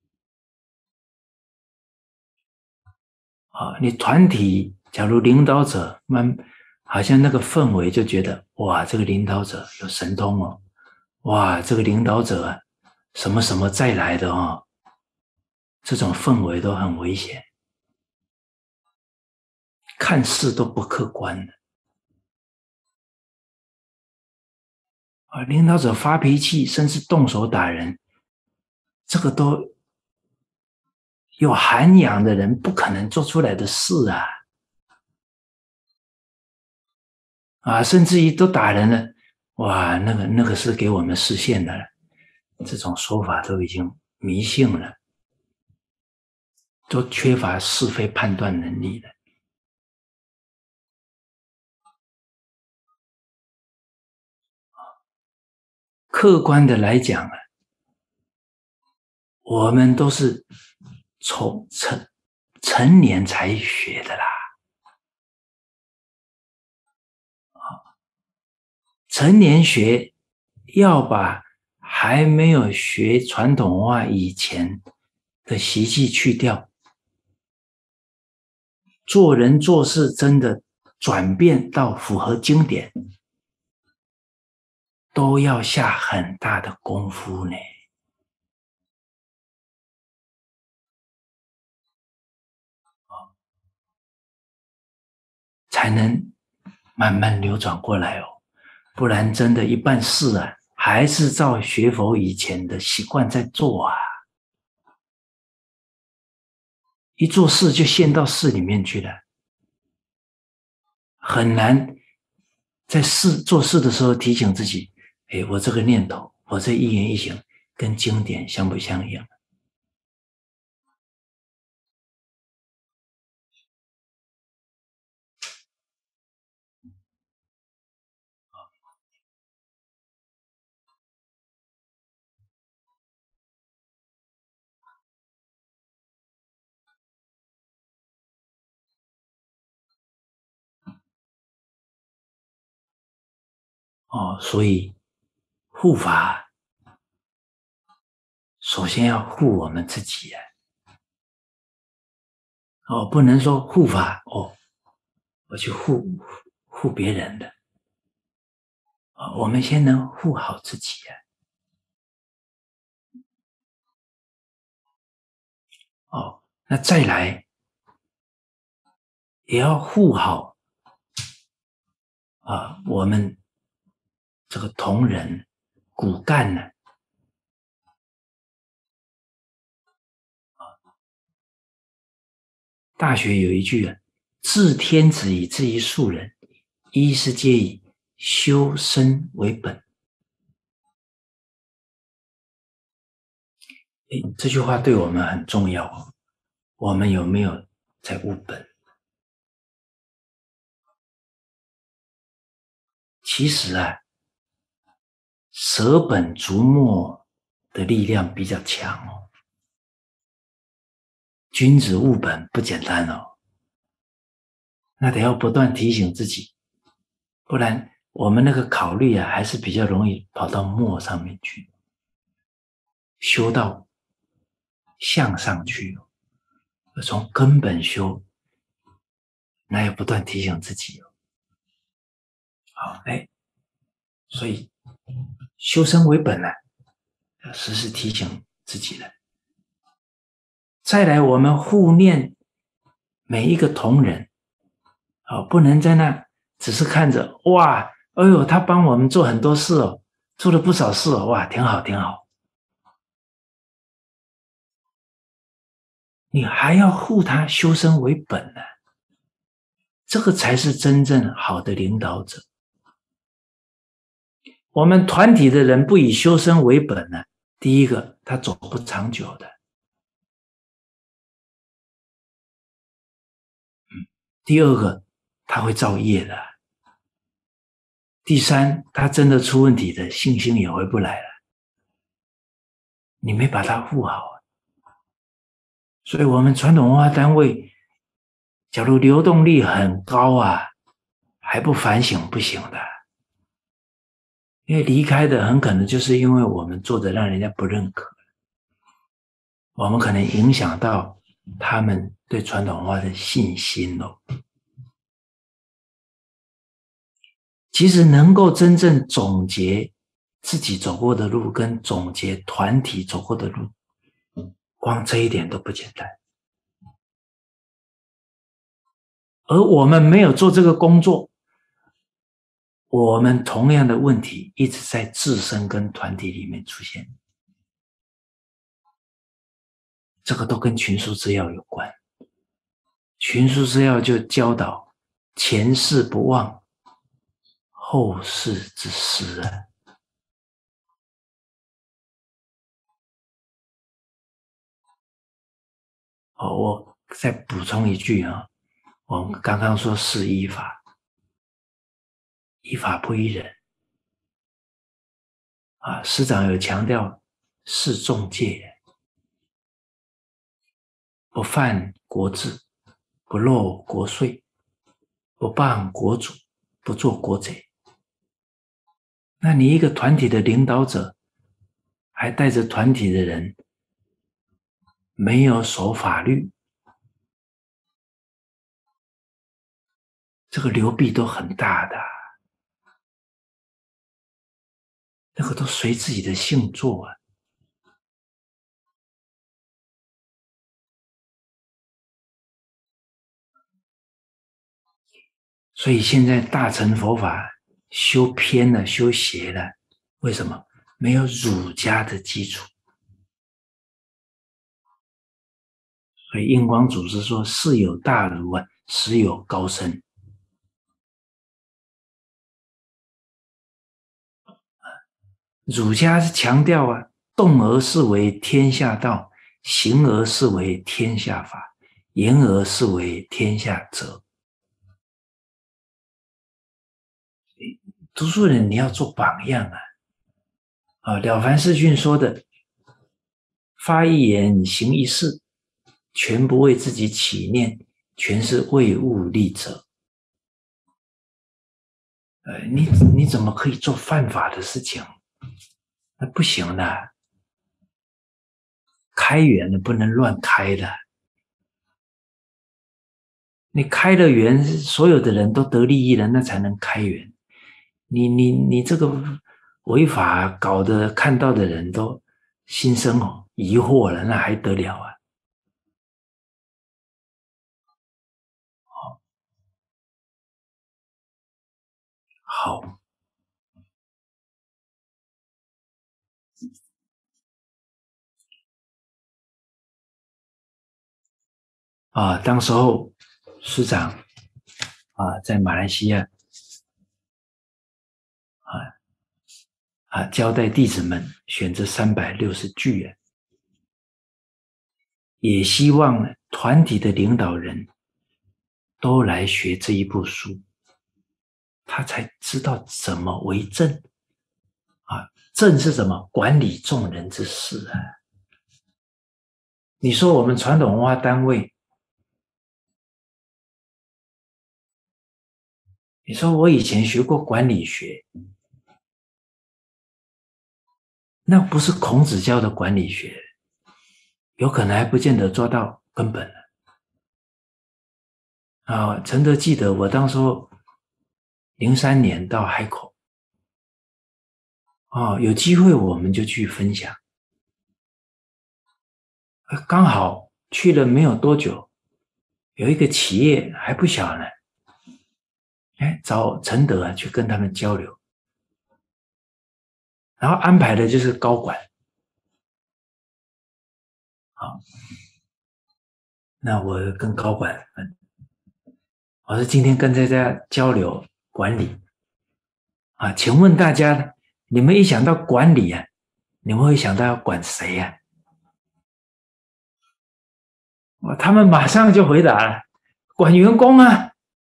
啊，你团体假如领导者慢，好像那个氛围就觉得哇，这个领导者有神通哦，哇，这个领导者什么什么再来的哦，这种氛围都很危险，看事都不客观的。啊，领导者发脾气，甚至动手打人，这个都有涵养的人不可能做出来的事啊！啊，甚至于都打人了，哇，那个那个是给我们实现的了，这种说法都已经迷信了，都缺乏是非判断能力了。客观的来讲啊，我们都是从成成年才学的啦。成年学要把还没有学传统文化以前的习气去掉，做人做事真的转变到符合经典，都要下很大的功夫呢。才能慢慢扭转过来哦，不然真的一办事啊，还是照学佛以前的习惯在做啊，一做事就陷到事里面去了，很难在事做事的时候提醒自己，哎，我这个念头，我这一言一行跟经典相不相应？ 哦，所以护法首先要护我们自己啊。哦，不能说护法哦，我去护护别人的。哦，我们先能护好自己啊。哦，那再来也要护好啊，我们这个同仁骨干呢。大学有一句啊，治天子以至于庶人，一是皆以修身为本。诶，这句话对我们很重要哦。我们有没有在务本？其实啊，舍本逐末的力量比较强哦。君子务本不简单哦，那得要不断提醒自己，不然我们那个考虑啊，还是比较容易跑到末上面去，修到向上去哦。从根本修，那要不断提醒自己哦。好，哎，所以修身为本呢、啊，要时时提醒自己的。再来，我们护念每一个同仁，哦，不能在那只是看着哇，哎呦，他帮我们做很多事哦，做了不少事哦，哇，挺好，挺好。你还要护他修身为本呢、啊，这个才是真正好的领导者。我们团体的人不以修身为本呢、啊，第一个他走不长久的，嗯，第二个他会造业的，第三他真的出问题的信心也回不来了，你没把他护好。所以我们传统文化单位假如流动率很高啊，还不反省不行的，因为离开的很可能就是因为我们做的让人家不认可，我们可能影响到他们对传统文化的信心哦。其实能够真正总结自己走过的路，跟总结团体走过的路，光这一点都不简单。而我们没有做这个工作，我们同样的问题一直在自身跟团体里面出现，这个都跟群书治要有关。群书治要就教导前事不忘，后事之师啊。哦，我再补充一句啊，我们刚刚说是依法，依法不依人啊。师长有强调是众戒，不犯国制，不漏国税，不谤国主，不做国贼。那你一个团体的领导者，还带着团体的人没有守法律，这个流弊都很大的，那个都随自己的性做啊。所以现在大乘佛法修偏了，修邪了，为什么？没有儒家的基础。所以印光祖师说，世有大儒啊，实有高僧。儒家是强调啊，动而是为天下道，行而是为天下法，言而是为天下哲。读书人你要做榜样啊！啊，了凡四训说的，发一言，行一事，全不为自己起念，全是为物利者。 呃，你你怎么可以做犯法的事情？那不行的，开源的不能乱开的。你开了源，所有的人都得利益了，那才能开源。你你你这个违法搞得看到的人都心生哦疑惑了，那还得了啊？好啊，当时候师长啊在马来西亚啊啊交代弟子们选这三百六十句啊，也希望团体的领导人都来学这一部书，他才知道怎么为政啊。政是什么？管理众人之事啊。你说我们传统文化单位，你说我以前学过管理学，那不是孔子教的管理学，有可能还不见得抓到根本了。啊，陈德记得我当时零三年到海口，啊，有机会我们就去分享。刚好去了没有多久，有一个企业还不小呢，哎，找陈德啊去跟他们交流，然后安排的就是高管。好，那我跟高管，我说今天跟大家交流管理啊，请问大家，你们一想到管理啊，你们会想到要管谁呀、啊？他们马上就回答了，管员工啊。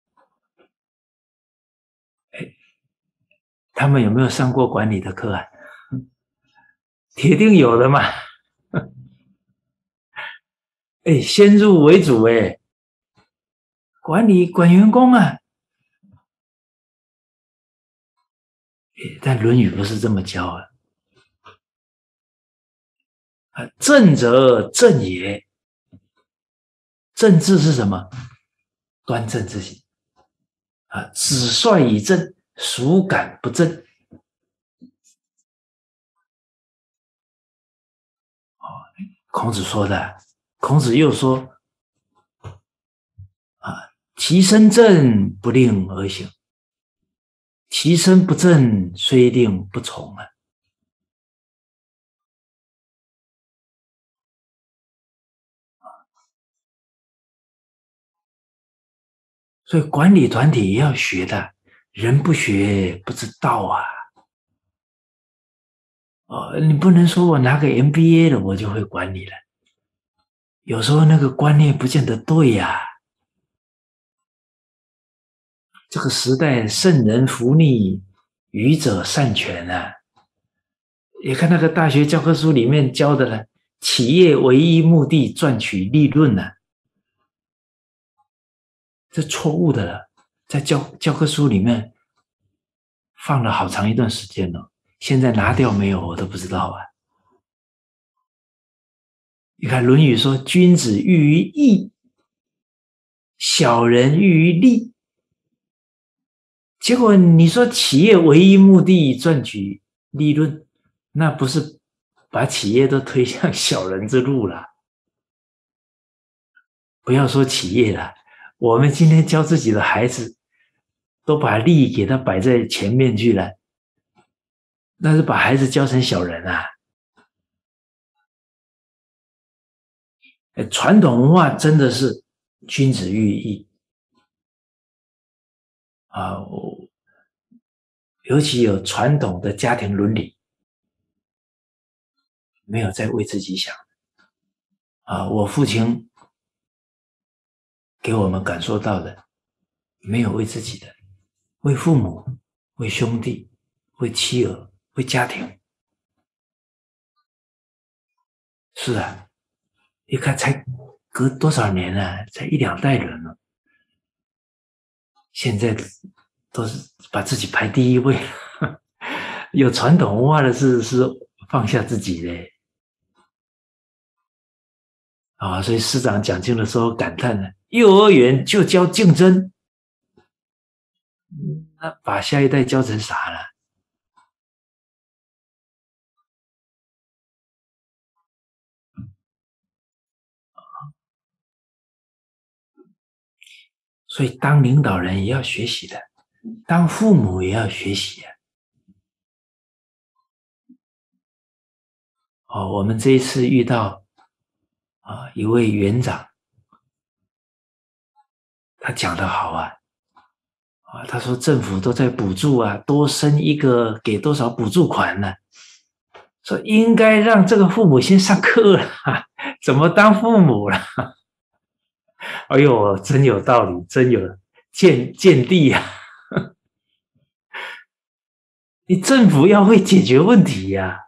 他们有没有上过管理的课啊？铁定有的嘛。哎，先入为主哎，管理管员工啊。但《论语》不是这么教啊。啊，正则正也。正字是什么？端正之行啊，子帅以正，孰敢不正？哦，孔子说的。孔子又说啊，其身正，不令而行；其身不正，虽令不从啊。所以管理团体也要学的，人不学不知道啊。哦，你不能说我拿个 M B A 了我就会管理了，有时候那个观念不见得对呀、啊。这个时代圣人弗逆，愚者善权啊。你看那个大学教科书里面教的了，企业唯一目的赚取利润啊，这错误的了，在教教科书里面放了好长一段时间了，现在拿掉没有我都不知道啊。你看《论语》说，君子喻于义，小人喻于利。结果你说企业唯一目的赚取利润，那不是把企业都推向小人之路了？不要说企业了，我们今天教自己的孩子，都把利益给他摆在前面去了，那是把孩子教成小人啊。传统文化真的是君子喻义啊，尤其有传统的家庭伦理，没有在为自己想啊。我父亲给我们感受到的，没有为自己的，为父母、为兄弟、为妻儿、为家庭。是啊，你看才隔多少年啊，才一两代人了。现在都是把自己排第一位，有传统文化的是是放下自己的啊，所以师长讲经的时候感叹呢，幼儿园就教竞争，那把下一代教成啥了？所以当领导人也要学习的，当父母也要学习啊。哦，我们这一次遇到啊一位园长，他讲得好啊，啊，他说政府都在补助啊，多生一个给多少补助款呢？说应该让这个父母先上课了，怎么当父母了？哎呦，真有道理，真有见见地啊！你政府要会解决问题呀、啊，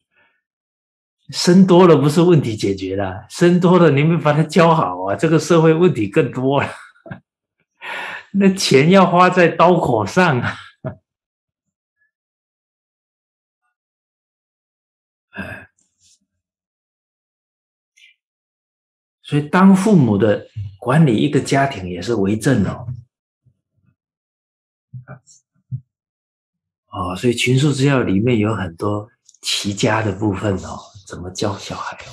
生多了不是问题解决了，生多了你们把它教好啊，这个社会问题更多了。那钱要花在刀口上啊！所以当父母的管理一个家庭也是为政哦。哦，所以群书治要里面有很多齐家的部分哦，怎么教小孩哦。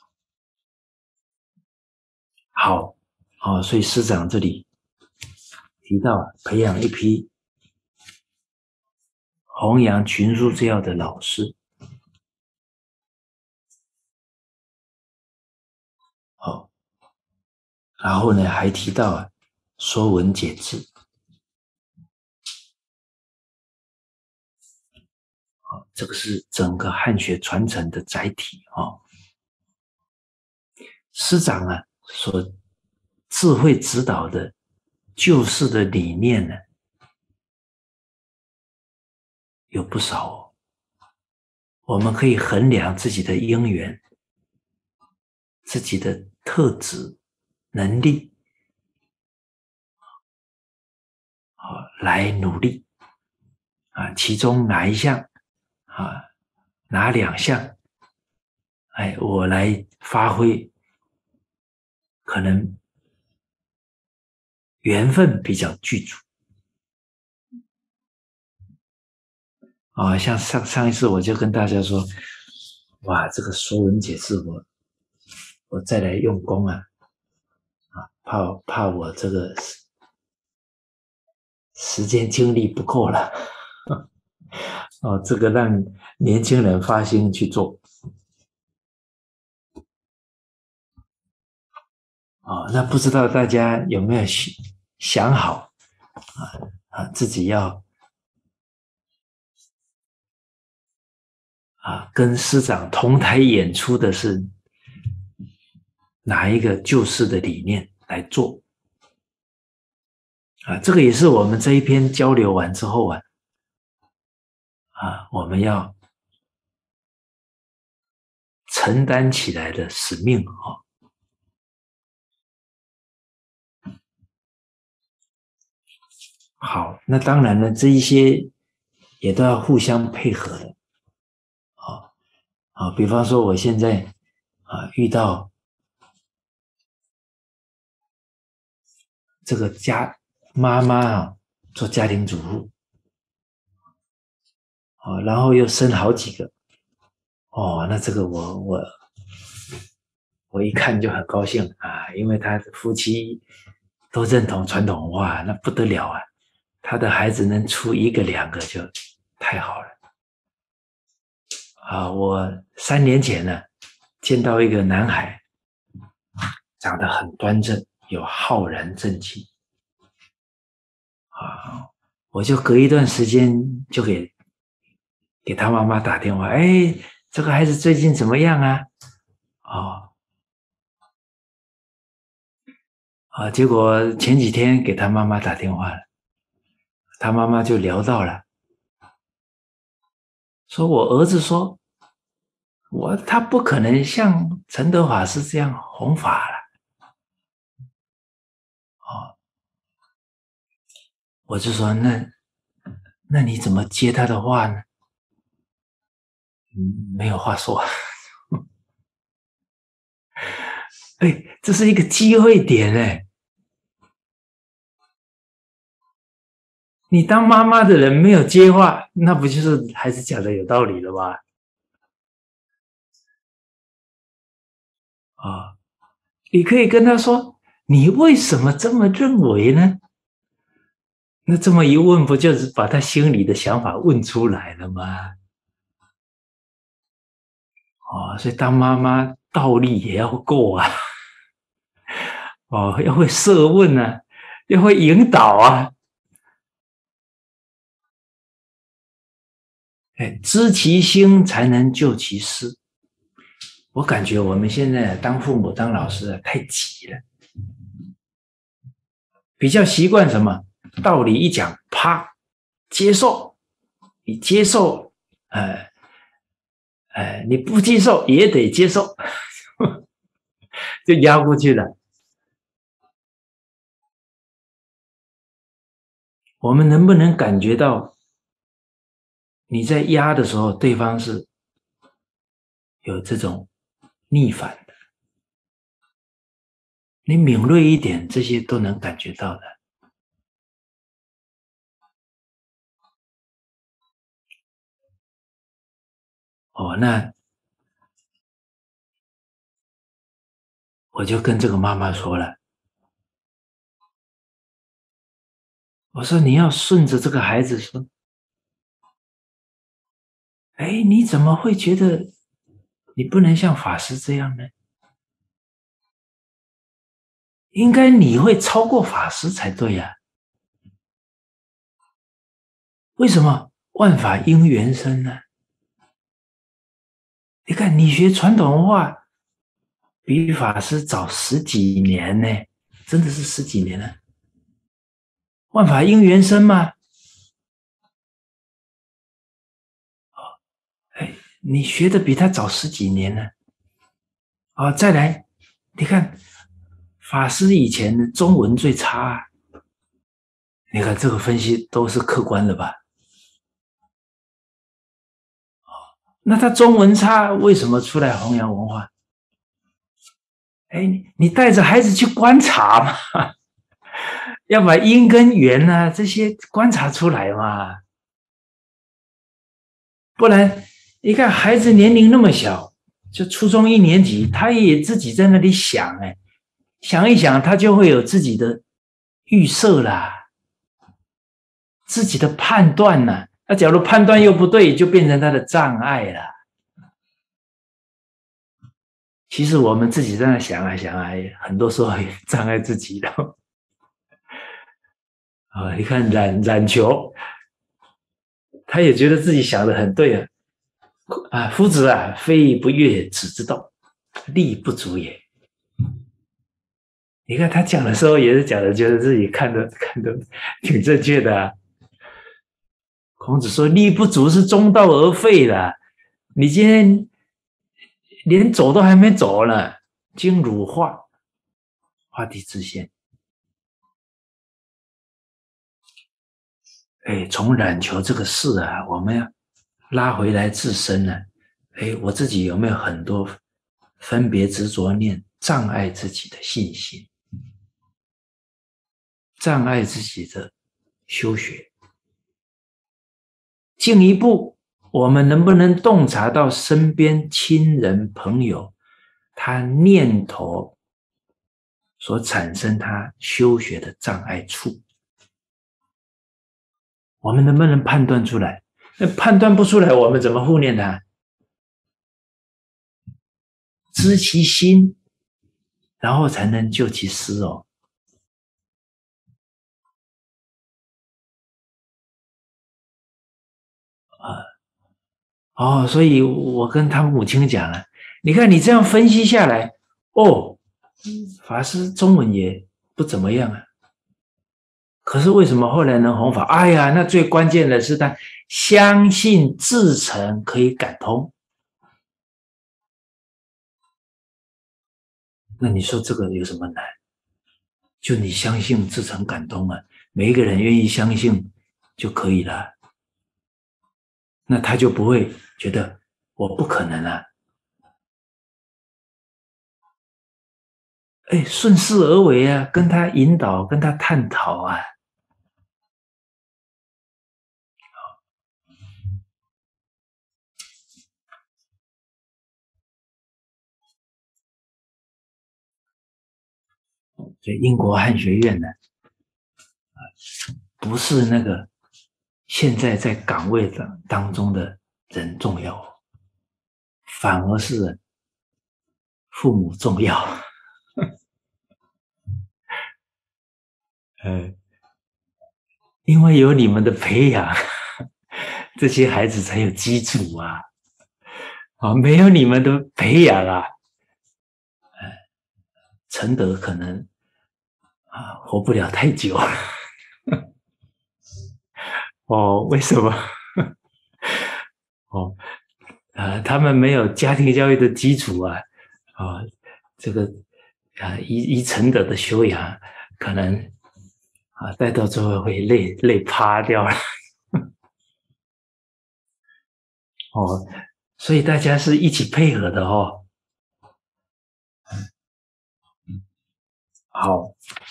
好，哦，所以师长这里提到培养一批弘扬群书治要的老师。好，然后呢还提到啊，说文解字。这个是整个汉学传承的载体哦。师长啊所智慧指导的救世的理念呢，有不少哦。我们可以衡量自己的因缘、自己的特质、能力，啊，来努力啊，其中哪一项啊，哪两项，哎，我来发挥，可能缘分比较具足啊。像上上一次我就跟大家说，哇，这个说文解字我我再来用功啊，啊，怕怕我这个时间精力不够了。哦，这个让年轻人发心去做。哦，那不知道大家有没有想好啊啊，自己要啊跟师长同台演出的是哪一个救世的理念来做啊？这个也是我们这一篇交流完之后啊，啊，我们要承担起来的使命哦。好，那当然呢，这一些也都要互相配合的啊啊，比方说我现在啊遇到这个家妈妈啊做家庭主妇，哦，然后又生好几个，哦，那这个我我我一看就很高兴啊，因为他夫妻都认同传统文化，那不得了啊！他的孩子能出一个两个就太好了啊！我三年前呢见到一个男孩，长得很端正，有浩然正气啊，我就隔一段时间就给给他妈妈打电话，哎，这个孩子最近怎么样啊？哦。啊，结果前几天给他妈妈打电话了，他妈妈就聊到了，说我儿子说，我他不可能像陈德法师这样弘法了，哦， 我就说那那你怎么接他的话呢？嗯，没有话说。哎，这是一个机会点哎。你当妈妈的人没有接话，那不就是孩子讲的有道理了吗？啊、哦，你可以跟他说，你为什么这么认为呢？那这么一问，不就是把他心里的想法问出来了吗？哦，所以当妈妈道理也要够啊，哦，要会设问啊，要会引导啊，哎，知其心才能救其失。我感觉我们现在当父母、当老师太急了，比较习惯什么道理一讲，啪，接受，你接受，呃，呃，你不接受也得接受，就压过去了。我们能不能感觉到你在压的时候，对方是有这种逆反的？你敏锐一点，这些都能感觉到的。哦，那我就跟这个妈妈说了，我说你要顺着这个孩子说，哎，你怎么会觉得你不能像法师这样呢？应该你会超过法师才对呀、啊。为什么？万法因缘生呢？你看，你学传统文化比法师早十几年呢，真的是十几年了。万法因缘生嘛，哎，你学的比他早十几年了。啊、哦，再来，你看法师以前的中文最差、啊，你看这个分析都是客观的吧？那他中文差，为什么出来弘扬文化？哎，你带着孩子去观察嘛，要把因跟缘啊这些观察出来嘛，不然你看孩子年龄那么小，就初中一年级，他也自己在那里想，哎，想一想，他就会有自己的预设啦，自己的判断啦。那假如判断又不对，就变成他的障碍了。其实我们自己在那想啊想啊，很多时候也障碍自己的。啊，你看冉冉求，他也觉得自己想的很对啊。啊，夫子啊，非不悦子之道，力不足也。你看他讲的时候也是讲的，觉得自己看的看的挺正确的啊。孔子说：“力不足是中道而废的。你今天连走都还没走呢，经汝化，化地自限。”哎，从冉求这个事啊，我们要拉回来自身呢。哎，我自己有没有很多分别执着念，障碍自己的信心，障碍自己的修学？进一步，我们能不能洞察到身边亲人朋友他念头所产生他修学的障碍处？我们能不能判断出来？那判断不出来，我们怎么护念他？知其心，然后才能救其失哦。啊，哦，所以我跟他母亲讲了，你看你这样分析下来，哦，法师中文也不怎么样啊。可是为什么后来能弘法？哎呀，那最关键的是他相信至诚可以感通。那你说这个有什么难？就你相信至诚感通啊， 每一个人愿意相信就可以了，那他就不会觉得我不可能啊。哎，顺势而为啊，跟他引导，跟他探讨啊。所以英国汉学院呢，不是那个现在在岗位当当中的人重要，反而是父母重要。呃，因为有你们的培养，这些孩子才有基础啊！啊，没有你们的培养啊，呃，承德可能啊活不了太久。哦，为什么？哦，呃，他们没有家庭教育的基础啊，啊、哦，这个啊依依承德的修养，可能啊带到最后会累累趴掉了。哦，所以大家是一起配合的哦。好，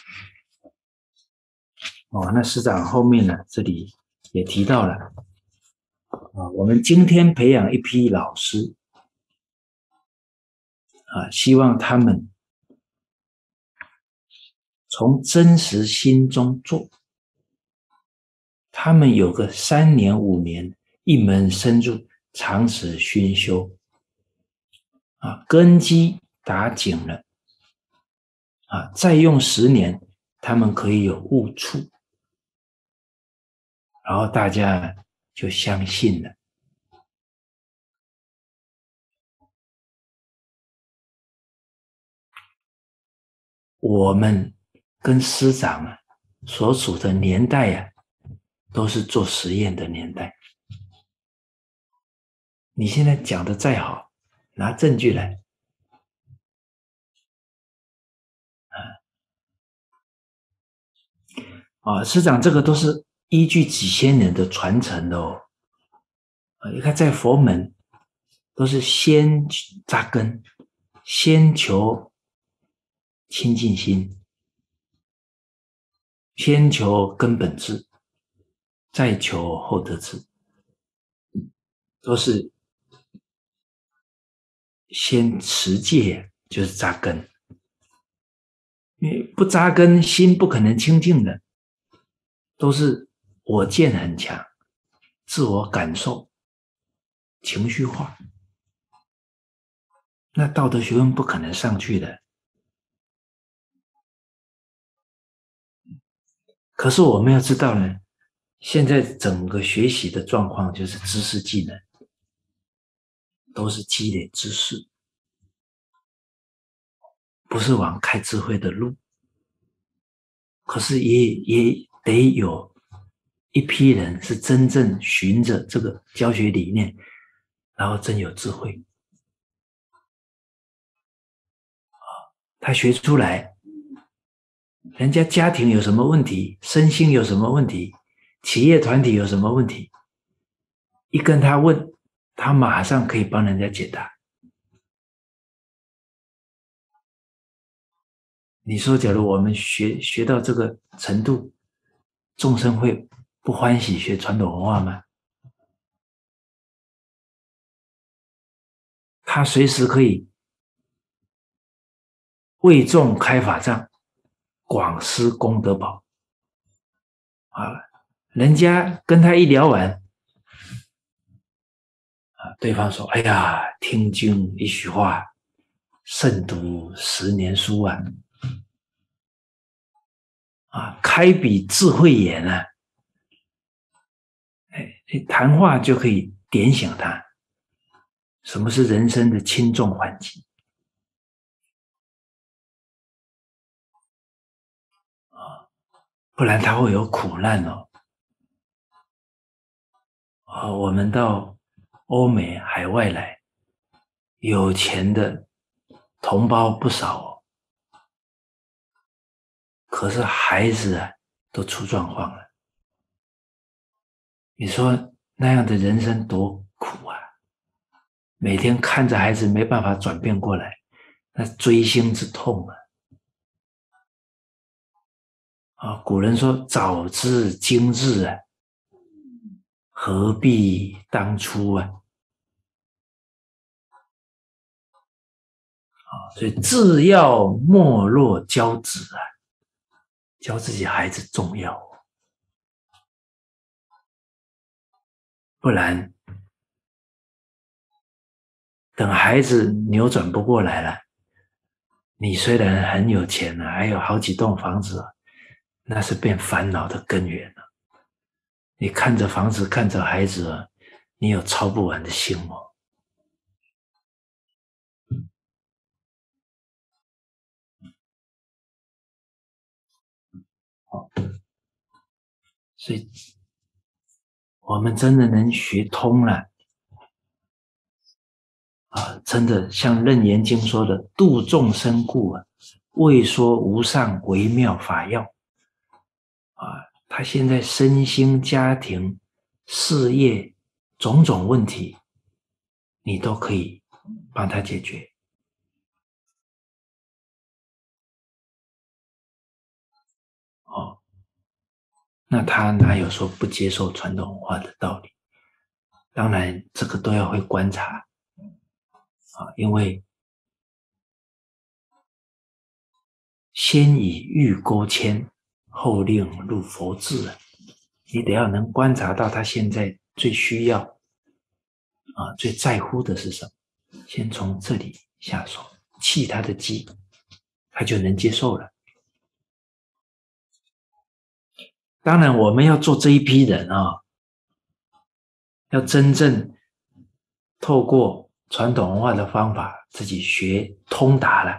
哦，那师长后面呢，这里也提到了啊，我们今天培养一批老师啊，希望他们从真实心中做，他们有个三年五年一门深入，长此熏修啊，根基打紧了啊，再用十年，他们可以有悟处，然后大家就相信了。我们跟师长啊所处的年代啊，都是做实验的年代。你现在讲的再好，拿证据来啊！师长，这个都是依据几千年的传承的哦。啊，你看在佛门都是先扎根，先求清净心，先求根本智，再求后得智，都是先持戒，就是扎根。因为不扎根，心不可能清净的，都是我见很强，自我感受，情绪化，那道德学问不可能上去的。可是我们要知道呢，现在整个学习的状况就是知识技能，都是积累知识，不是往开智慧的路。可是也也得有一批人是真正循着这个教学理念，然后真有智慧。他学出来，人家家庭有什么问题，身心有什么问题，企业团体有什么问题，一跟他问，他马上可以帮人家解答。你说假如我们学学到这个程度，众生会不欢喜学传统文化吗？他随时可以为众开法藏，广施功德宝啊！人家跟他一聊完啊，对方说：“哎呀，听经一许话，胜读十年书啊！啊，开笔智慧眼啊！哎，谈话就可以点醒他，什么是人生的轻重缓急啊？不然他会有苦难哦。啊，我们到欧美海外来，有钱的同胞不少哦，可是孩子啊都出状况了。你说那样的人生多苦啊！每天看着孩子没办法转变过来，那锥心之痛啊！啊，古人说早知今日啊，何必当初啊！啊，所以自要莫若教子啊，教自己孩子重要，不然等孩子扭转不过来了，你虽然很有钱了，还有好几栋房子，那是变烦恼的根源了。你看着房子，看着孩子，你有操不完的心哦。所以我们真的能学通了啊！真的像《楞严经》说的，度众生故啊，未说无上微妙法要啊。他现在身心、家庭、事业种种问题，你都可以帮他解决。哦，那他哪有说不接受传统文化的道理？当然，这个都要会观察啊，因为先以欲钩牵，后令入佛智啊。你得要能观察到他现在最需要啊、最在乎的是什么，先从这里下手，弃他的机，他就能接受了。当然，我们要做这一批人啊，要真正透过传统文化的方法，自己学通达了。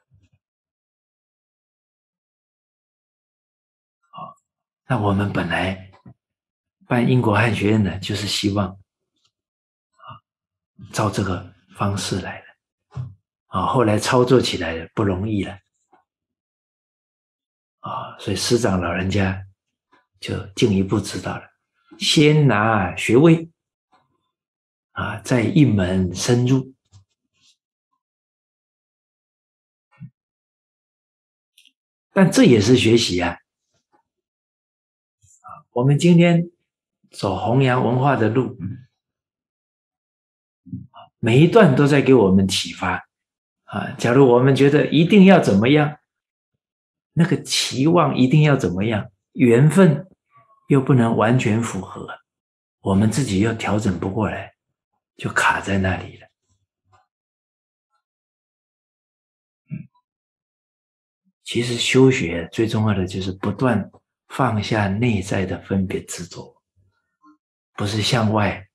好，那我们本来办英国汉学院呢，就是希望啊，照这个方式来的啊，后来操作起来不容易了啊，所以师长老人家就进一步知道了，先拿学位啊，再一门深入。但这也是学习啊！我们今天走弘扬文化的路，每一段都在给我们启发啊！假如我们觉得一定要怎么样，那个期望一定要怎么样，缘分又不能完全符合，我们自己又调整不过来，就卡在那里了。其实修学最重要的就是不断放下内在的分别执着，不是向外。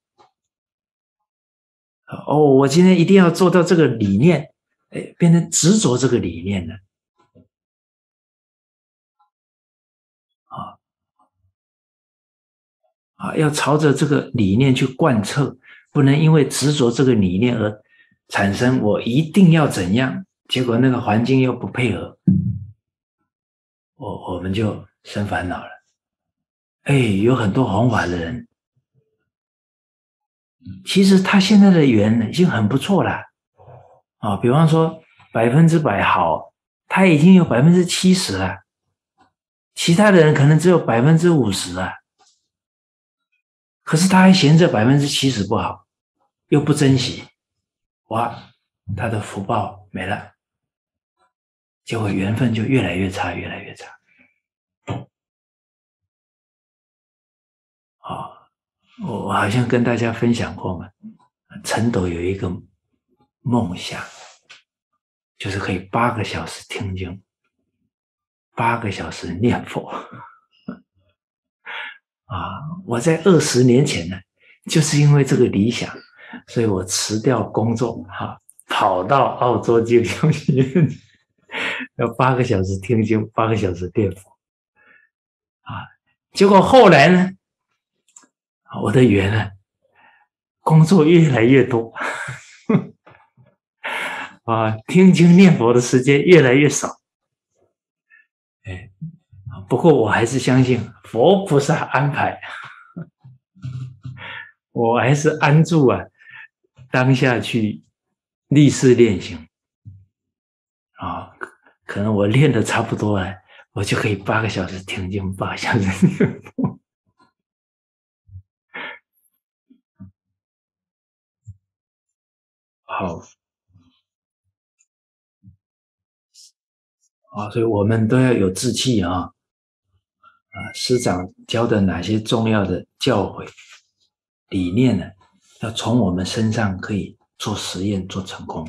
哦，我今天一定要做到这个理念，哎，变成执着这个理念了。啊啊，要朝着这个理念去贯彻，不能因为执着这个理念而产生我一定要怎样，结果那个环境又不配合，我我们就生烦恼了。哎，有很多弘法的人，其实他现在的缘已经很不错了啊。比方说百分之百好，他已经有百分之七十了，其他的人可能只有百分之五十啊。可是他还嫌这百分之七十不好，又不珍惜，哇，他的福报没了，结果缘分就越来越差，越来越差。哦，我我好像跟大家分享过嘛，陈斗有一个梦想，就是可以八个小时听经，八个小时念佛。啊，我在二十年前呢，就是因为这个理想，所以我辞掉工作，哈、啊，跑到澳洲进修学院，要八个小时听经，八个小时念佛，啊，结果后来呢，我的缘呢，工作越来越多，啊，听经念佛的时间越来越少，哎， 不过我还是相信佛菩萨安排，我还是安住啊，当下去立誓练行啊，可能我练的差不多了，我就可以八个小时听经，八个小时念佛。好，啊，所以我们都要有志气啊！啊，师长教的哪些重要的教诲理念呢？要从我们身上可以做实验，做成功。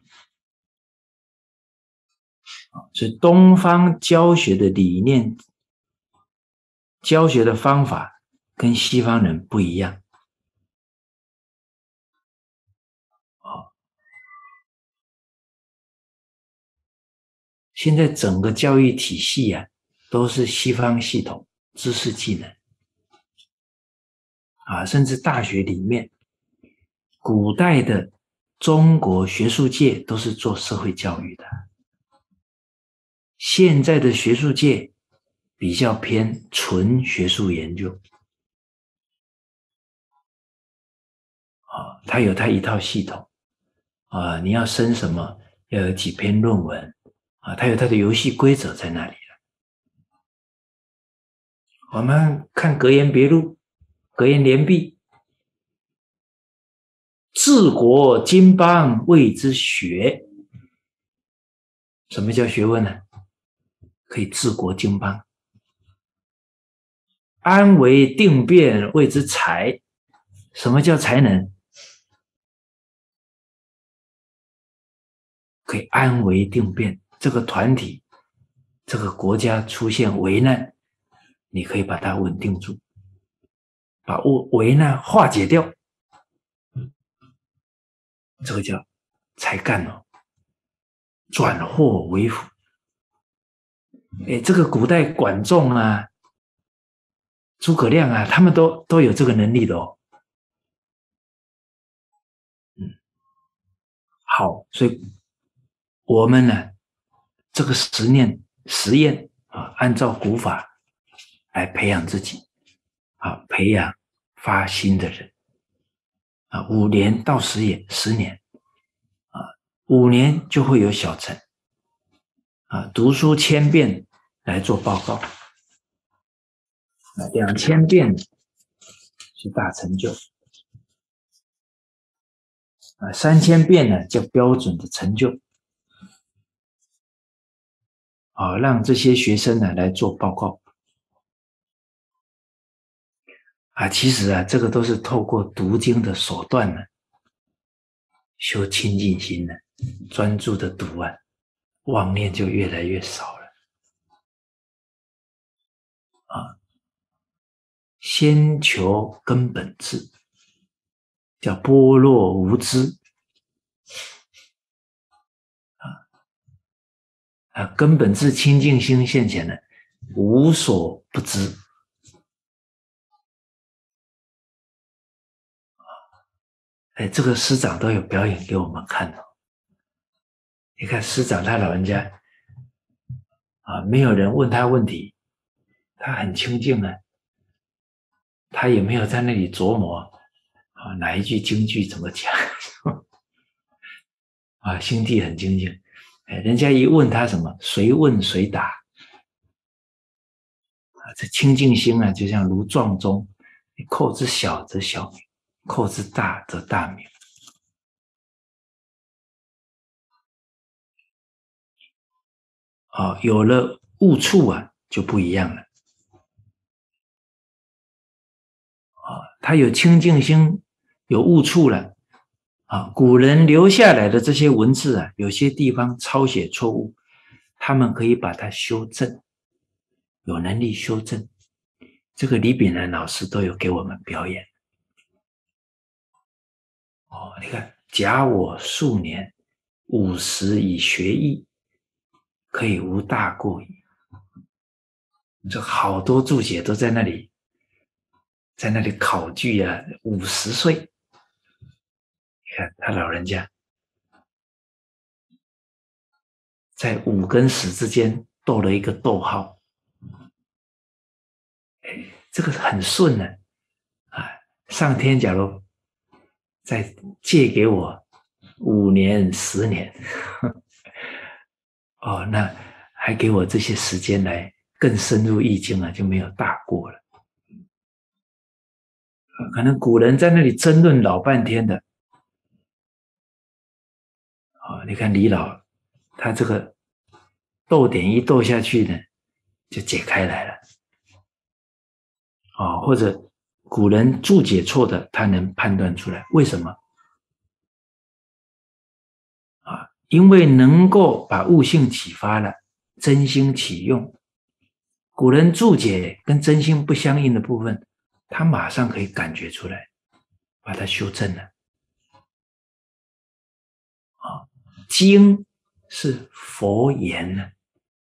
所以东方教学的理念、教学的方法跟西方人不一样。现在整个教育体系啊，都是西方系统知识技能啊，甚至大学里面，古代的中国学术界都是做社会教育的，现在的学术界比较偏纯学术研究啊，它有它一套系统啊，你要升什么，要有几篇论文啊，它有它的游戏规则在那里了。我们看格言别录、格言联璧，治国经邦谓之学。什么叫学问呢？可以治国经邦。安危定变谓之才。什么叫才能？可以安危定变，这个团体、这个国家出现危难，你可以把它稳定住，把危难化解掉，这个叫才干哦，转祸为福。哎，这个古代管仲啊、诸葛亮啊，他们都都有这个能力的哦。嗯，好，所以我们呢，这个实验实验啊，按照古法来培养自己啊，培养发心的人啊，五年到十年，十年啊，五年就会有小成啊，读书千遍来做报告，啊，两千遍是大成就啊，三千遍呢叫标准的成就啊，让这些学生呢来做报告。啊，其实啊，这个都是透过读经的手段呢，修清净心呢，专注的读啊，妄念就越来越少了。啊，先求根本智，叫般若无知。啊啊，根本智清净心现前呢，无所不知。哎，这个师长都有表演给我们看哦。你看师长他老人家啊，没有人问他问题，他很清净啊，他也没有在那里琢磨啊哪一句京剧怎么讲啊，心地很清净。哎，人家一问他什么，随问随答啊，这清净心啊，就像如撞钟，扣之小则小名，扣之大则大名。啊，有了悟处啊，就不一样了。啊，他有清净心，有悟处了。啊，古人留下来的这些文字啊，有些地方抄写错误，他们可以把它修正，有能力修正。这个李炳南老师都有给我们表演。哦，你看，假我数年，五十以学艺，可以无大过矣。这好多注解都在那里，在那里考据啊，五十岁，你看他老人家在五跟十之间逗了一个逗号， 这个很顺呢、啊，啊，上天假如再借给我五年、十年，哦，那还给我这些时间来更深入易经啊，就没有大过了。可能古人在那里争论老半天的，哦，你看李老，他这个逗点一逗下去呢，就解开来了，哦，或者古人注解错的，他能判断出来，为什么？啊，因为能够把悟性启发了，真心启用。古人注解跟真心不相应的部分，他马上可以感觉出来，把它修正了。啊，经是佛言呢，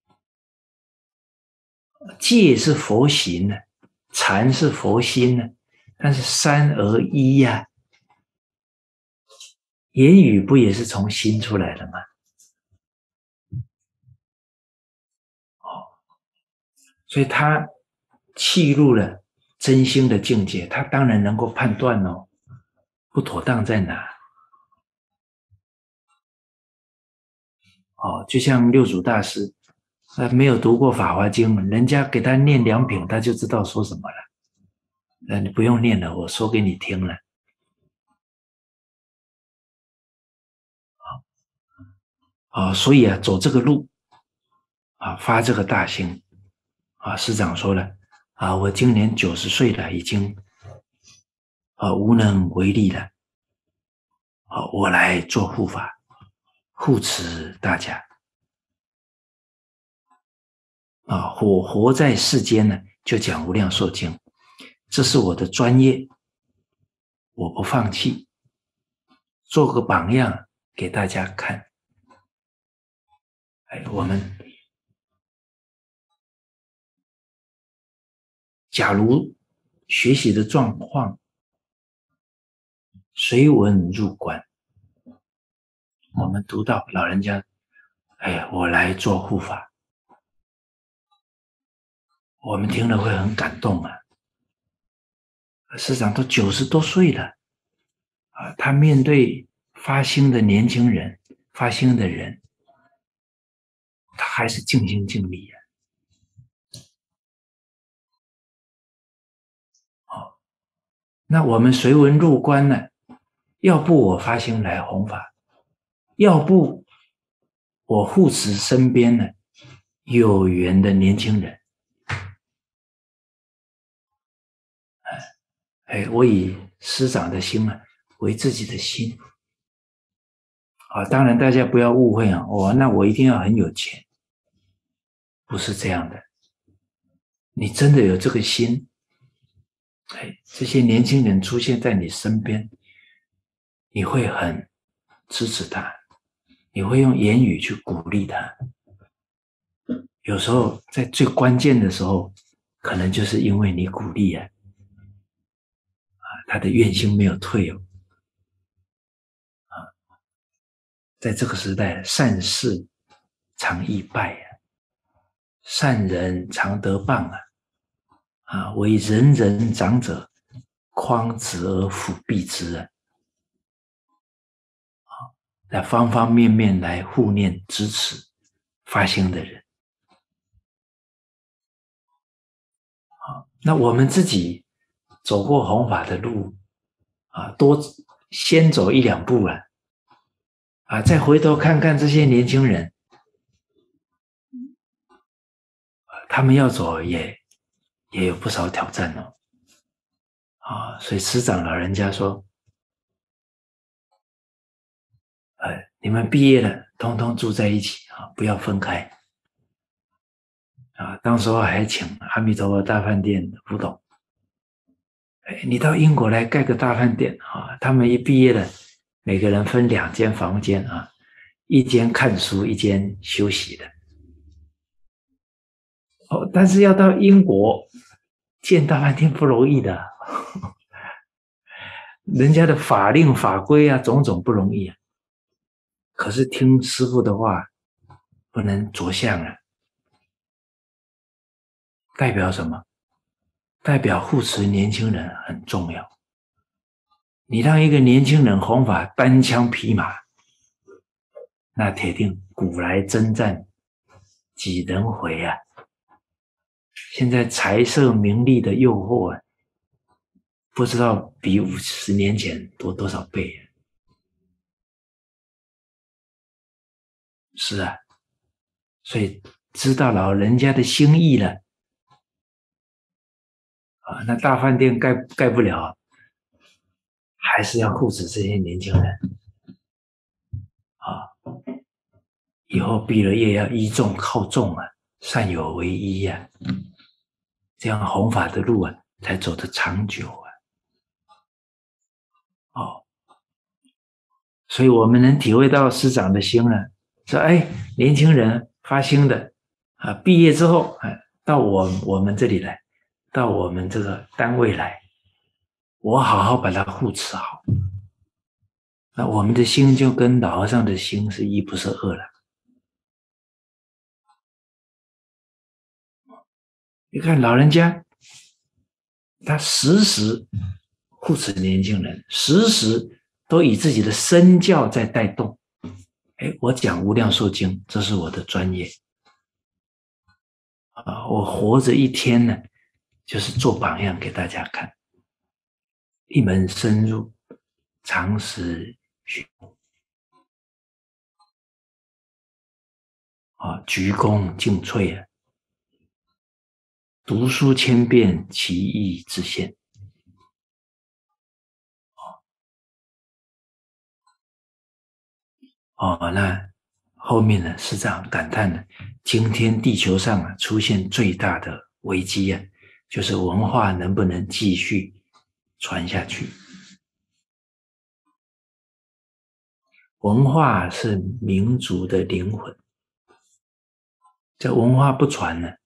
戒是佛行呢，禅是佛心呢，但是三而一呀、啊，言语不也是从心出来的吗？哦，所以他契入了真心的境界，他当然能够判断哦，不妥当在哪。哦，就像六祖大师，他没有读过《法华经》，人家给他念两品，他就知道说什么了。那你不用念了，我说给你听了。啊，所以啊，走这个路，啊，发这个大心，啊，师长说了，啊，我今年九十岁了，已经，啊，无能为力了，啊，我来做护法，护持大家，啊，我活在世间呢，就讲无量寿经，这是我的专业，我不放弃，做个榜样给大家看。哎，我们假如学习的状况随文入观，我们读到老人家，哎，我来做护法，我们听了会很感动啊。师长都九十多岁了啊，他面对发心的年轻人、发心的人，他还是尽心尽力啊。哦，那我们随文入观呢？要不我发心来弘法，要不我护持身边呢有缘的年轻人。哎，我以师长的心啊为自己的心啊，当然大家不要误会啊，哦，那我一定要很有钱，不是这样的。你真的有这个心，哎，这些年轻人出现在你身边，你会很支持他，你会用言语去鼓励他。有时候在最关键的时候，可能就是因为你鼓励啊，啊，他的愿心没有退哦。啊，在这个时代，善事常易败啊，善人常得棒啊。啊，为人人长者，匡子而辅弼之啊。在方方面面来护念支持发心的人。啊，那我们自己走过弘法的路啊，多先走一两步了啊，再回头看看这些年轻人，他们要走也也有不少挑战哦。啊，所以师长老人家说，呃，你们毕业了，通通住在一起啊，不要分开。啊，当时候还请阿弥陀佛大饭店的副董，哎，你到英国来盖个大饭店啊！他们一毕业了，每个人分两间房间啊，一间看书，一间休息的。哦，但是要到英国建大饭店不容易的，人家的法令法规啊，种种不容易啊。可是听师父的话，不能着相啊。代表什么？ 代表护持年轻人很重要。你让一个年轻人弘法单枪匹马，那铁定古来征战几人回啊！现在财色名利的诱惑啊，不知道比五十年前多多少倍啊！是啊，所以知道老人家的心意了啊，那大饭店盖盖不了，还是要护持这些年轻人啊！以后毕了业要依众靠众啊，善有为依啊，这样弘法的路啊才走得长久啊！哦，所以我们能体会到师长的心了，说哎，年轻人发心的啊，毕业之后啊，到我我们这里来，到我们这个单位来，我好好把它护持好，那我们的心就跟老和尚的心是一不是二了。你看老人家，他时时护持年轻人，时时都以自己的身教在带动。哎，我讲无量寿经，这是我的专业啊！我活着一天呢，就是做榜样给大家看，一门深入，长时学啊，鞠躬尽瘁啊，读书千遍，其义自现。哦，那后面呢，师长感叹呢，今天地球上啊出现最大的危机啊，就是文化能不能继续传下去。文化是民族的灵魂，这文化不传呢，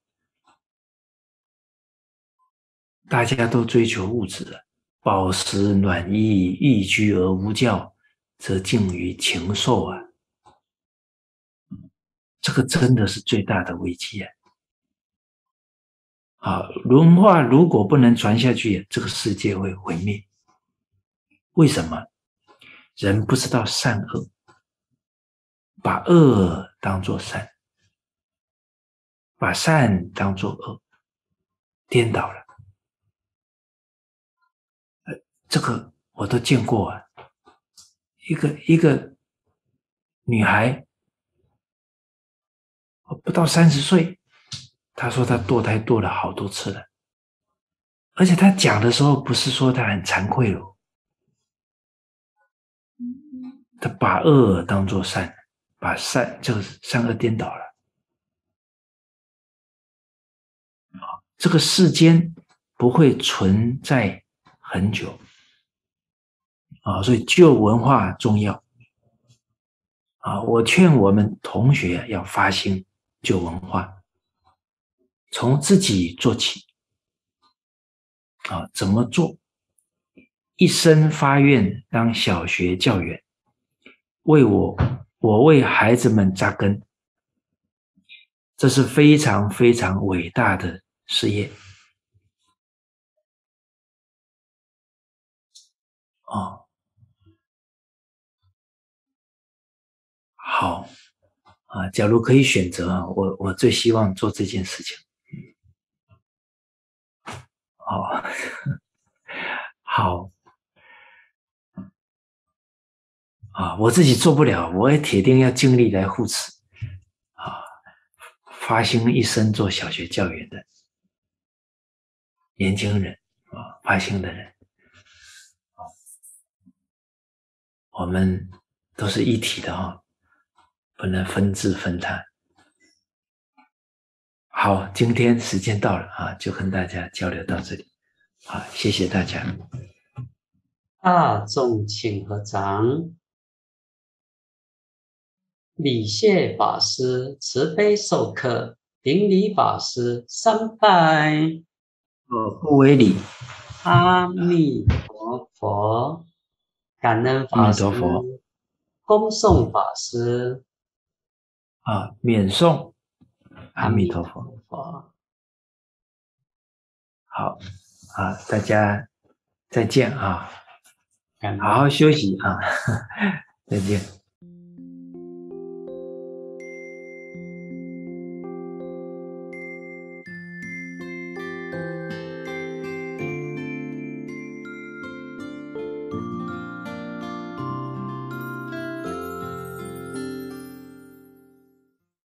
大家都追求物质了，饱食暖衣，逸居而无教，则近于禽兽啊！这个真的是最大的危机啊！啊，文化如果不能传下去，这个世界会毁灭。为什么？人不知道善恶，把恶当作善，把善当作恶，颠倒了。这个我都见过啊，一个一个女孩不到三十岁，她说她堕胎堕了好多次了，而且她讲的时候不是说她很惭愧了，她把恶当作善，把善就是善恶颠倒了。这个世间不会存在很久啊，所以旧文化重要啊！我劝我们同学要发心旧文化，从自己做起啊！怎么做？一生发愿当小学教员，为我我为孩子们扎根，这是非常非常伟大的事业哦。好啊，假如可以选择啊，我我最希望做这件事情。哦，好啊，我自己做不了，我也铁定要尽力来护持啊，发心一生做小学教员的年轻人啊，发心的人，我们都是一体的啊，不能分治分他。好，今天时间到了啊，就跟大家交流到这里，好，谢谢大家。 大众请合掌。礼谢法师慈悲授课，顶礼法师三拜。 哦，不为礼。 阿弥陀佛，感恩法师， 阿弥陀佛， 恭送法师。 啊，免诵。阿阿弥陀弥陀佛。 佛。 好。 啊，大家再见啊， 感恩好好休息啊，再见。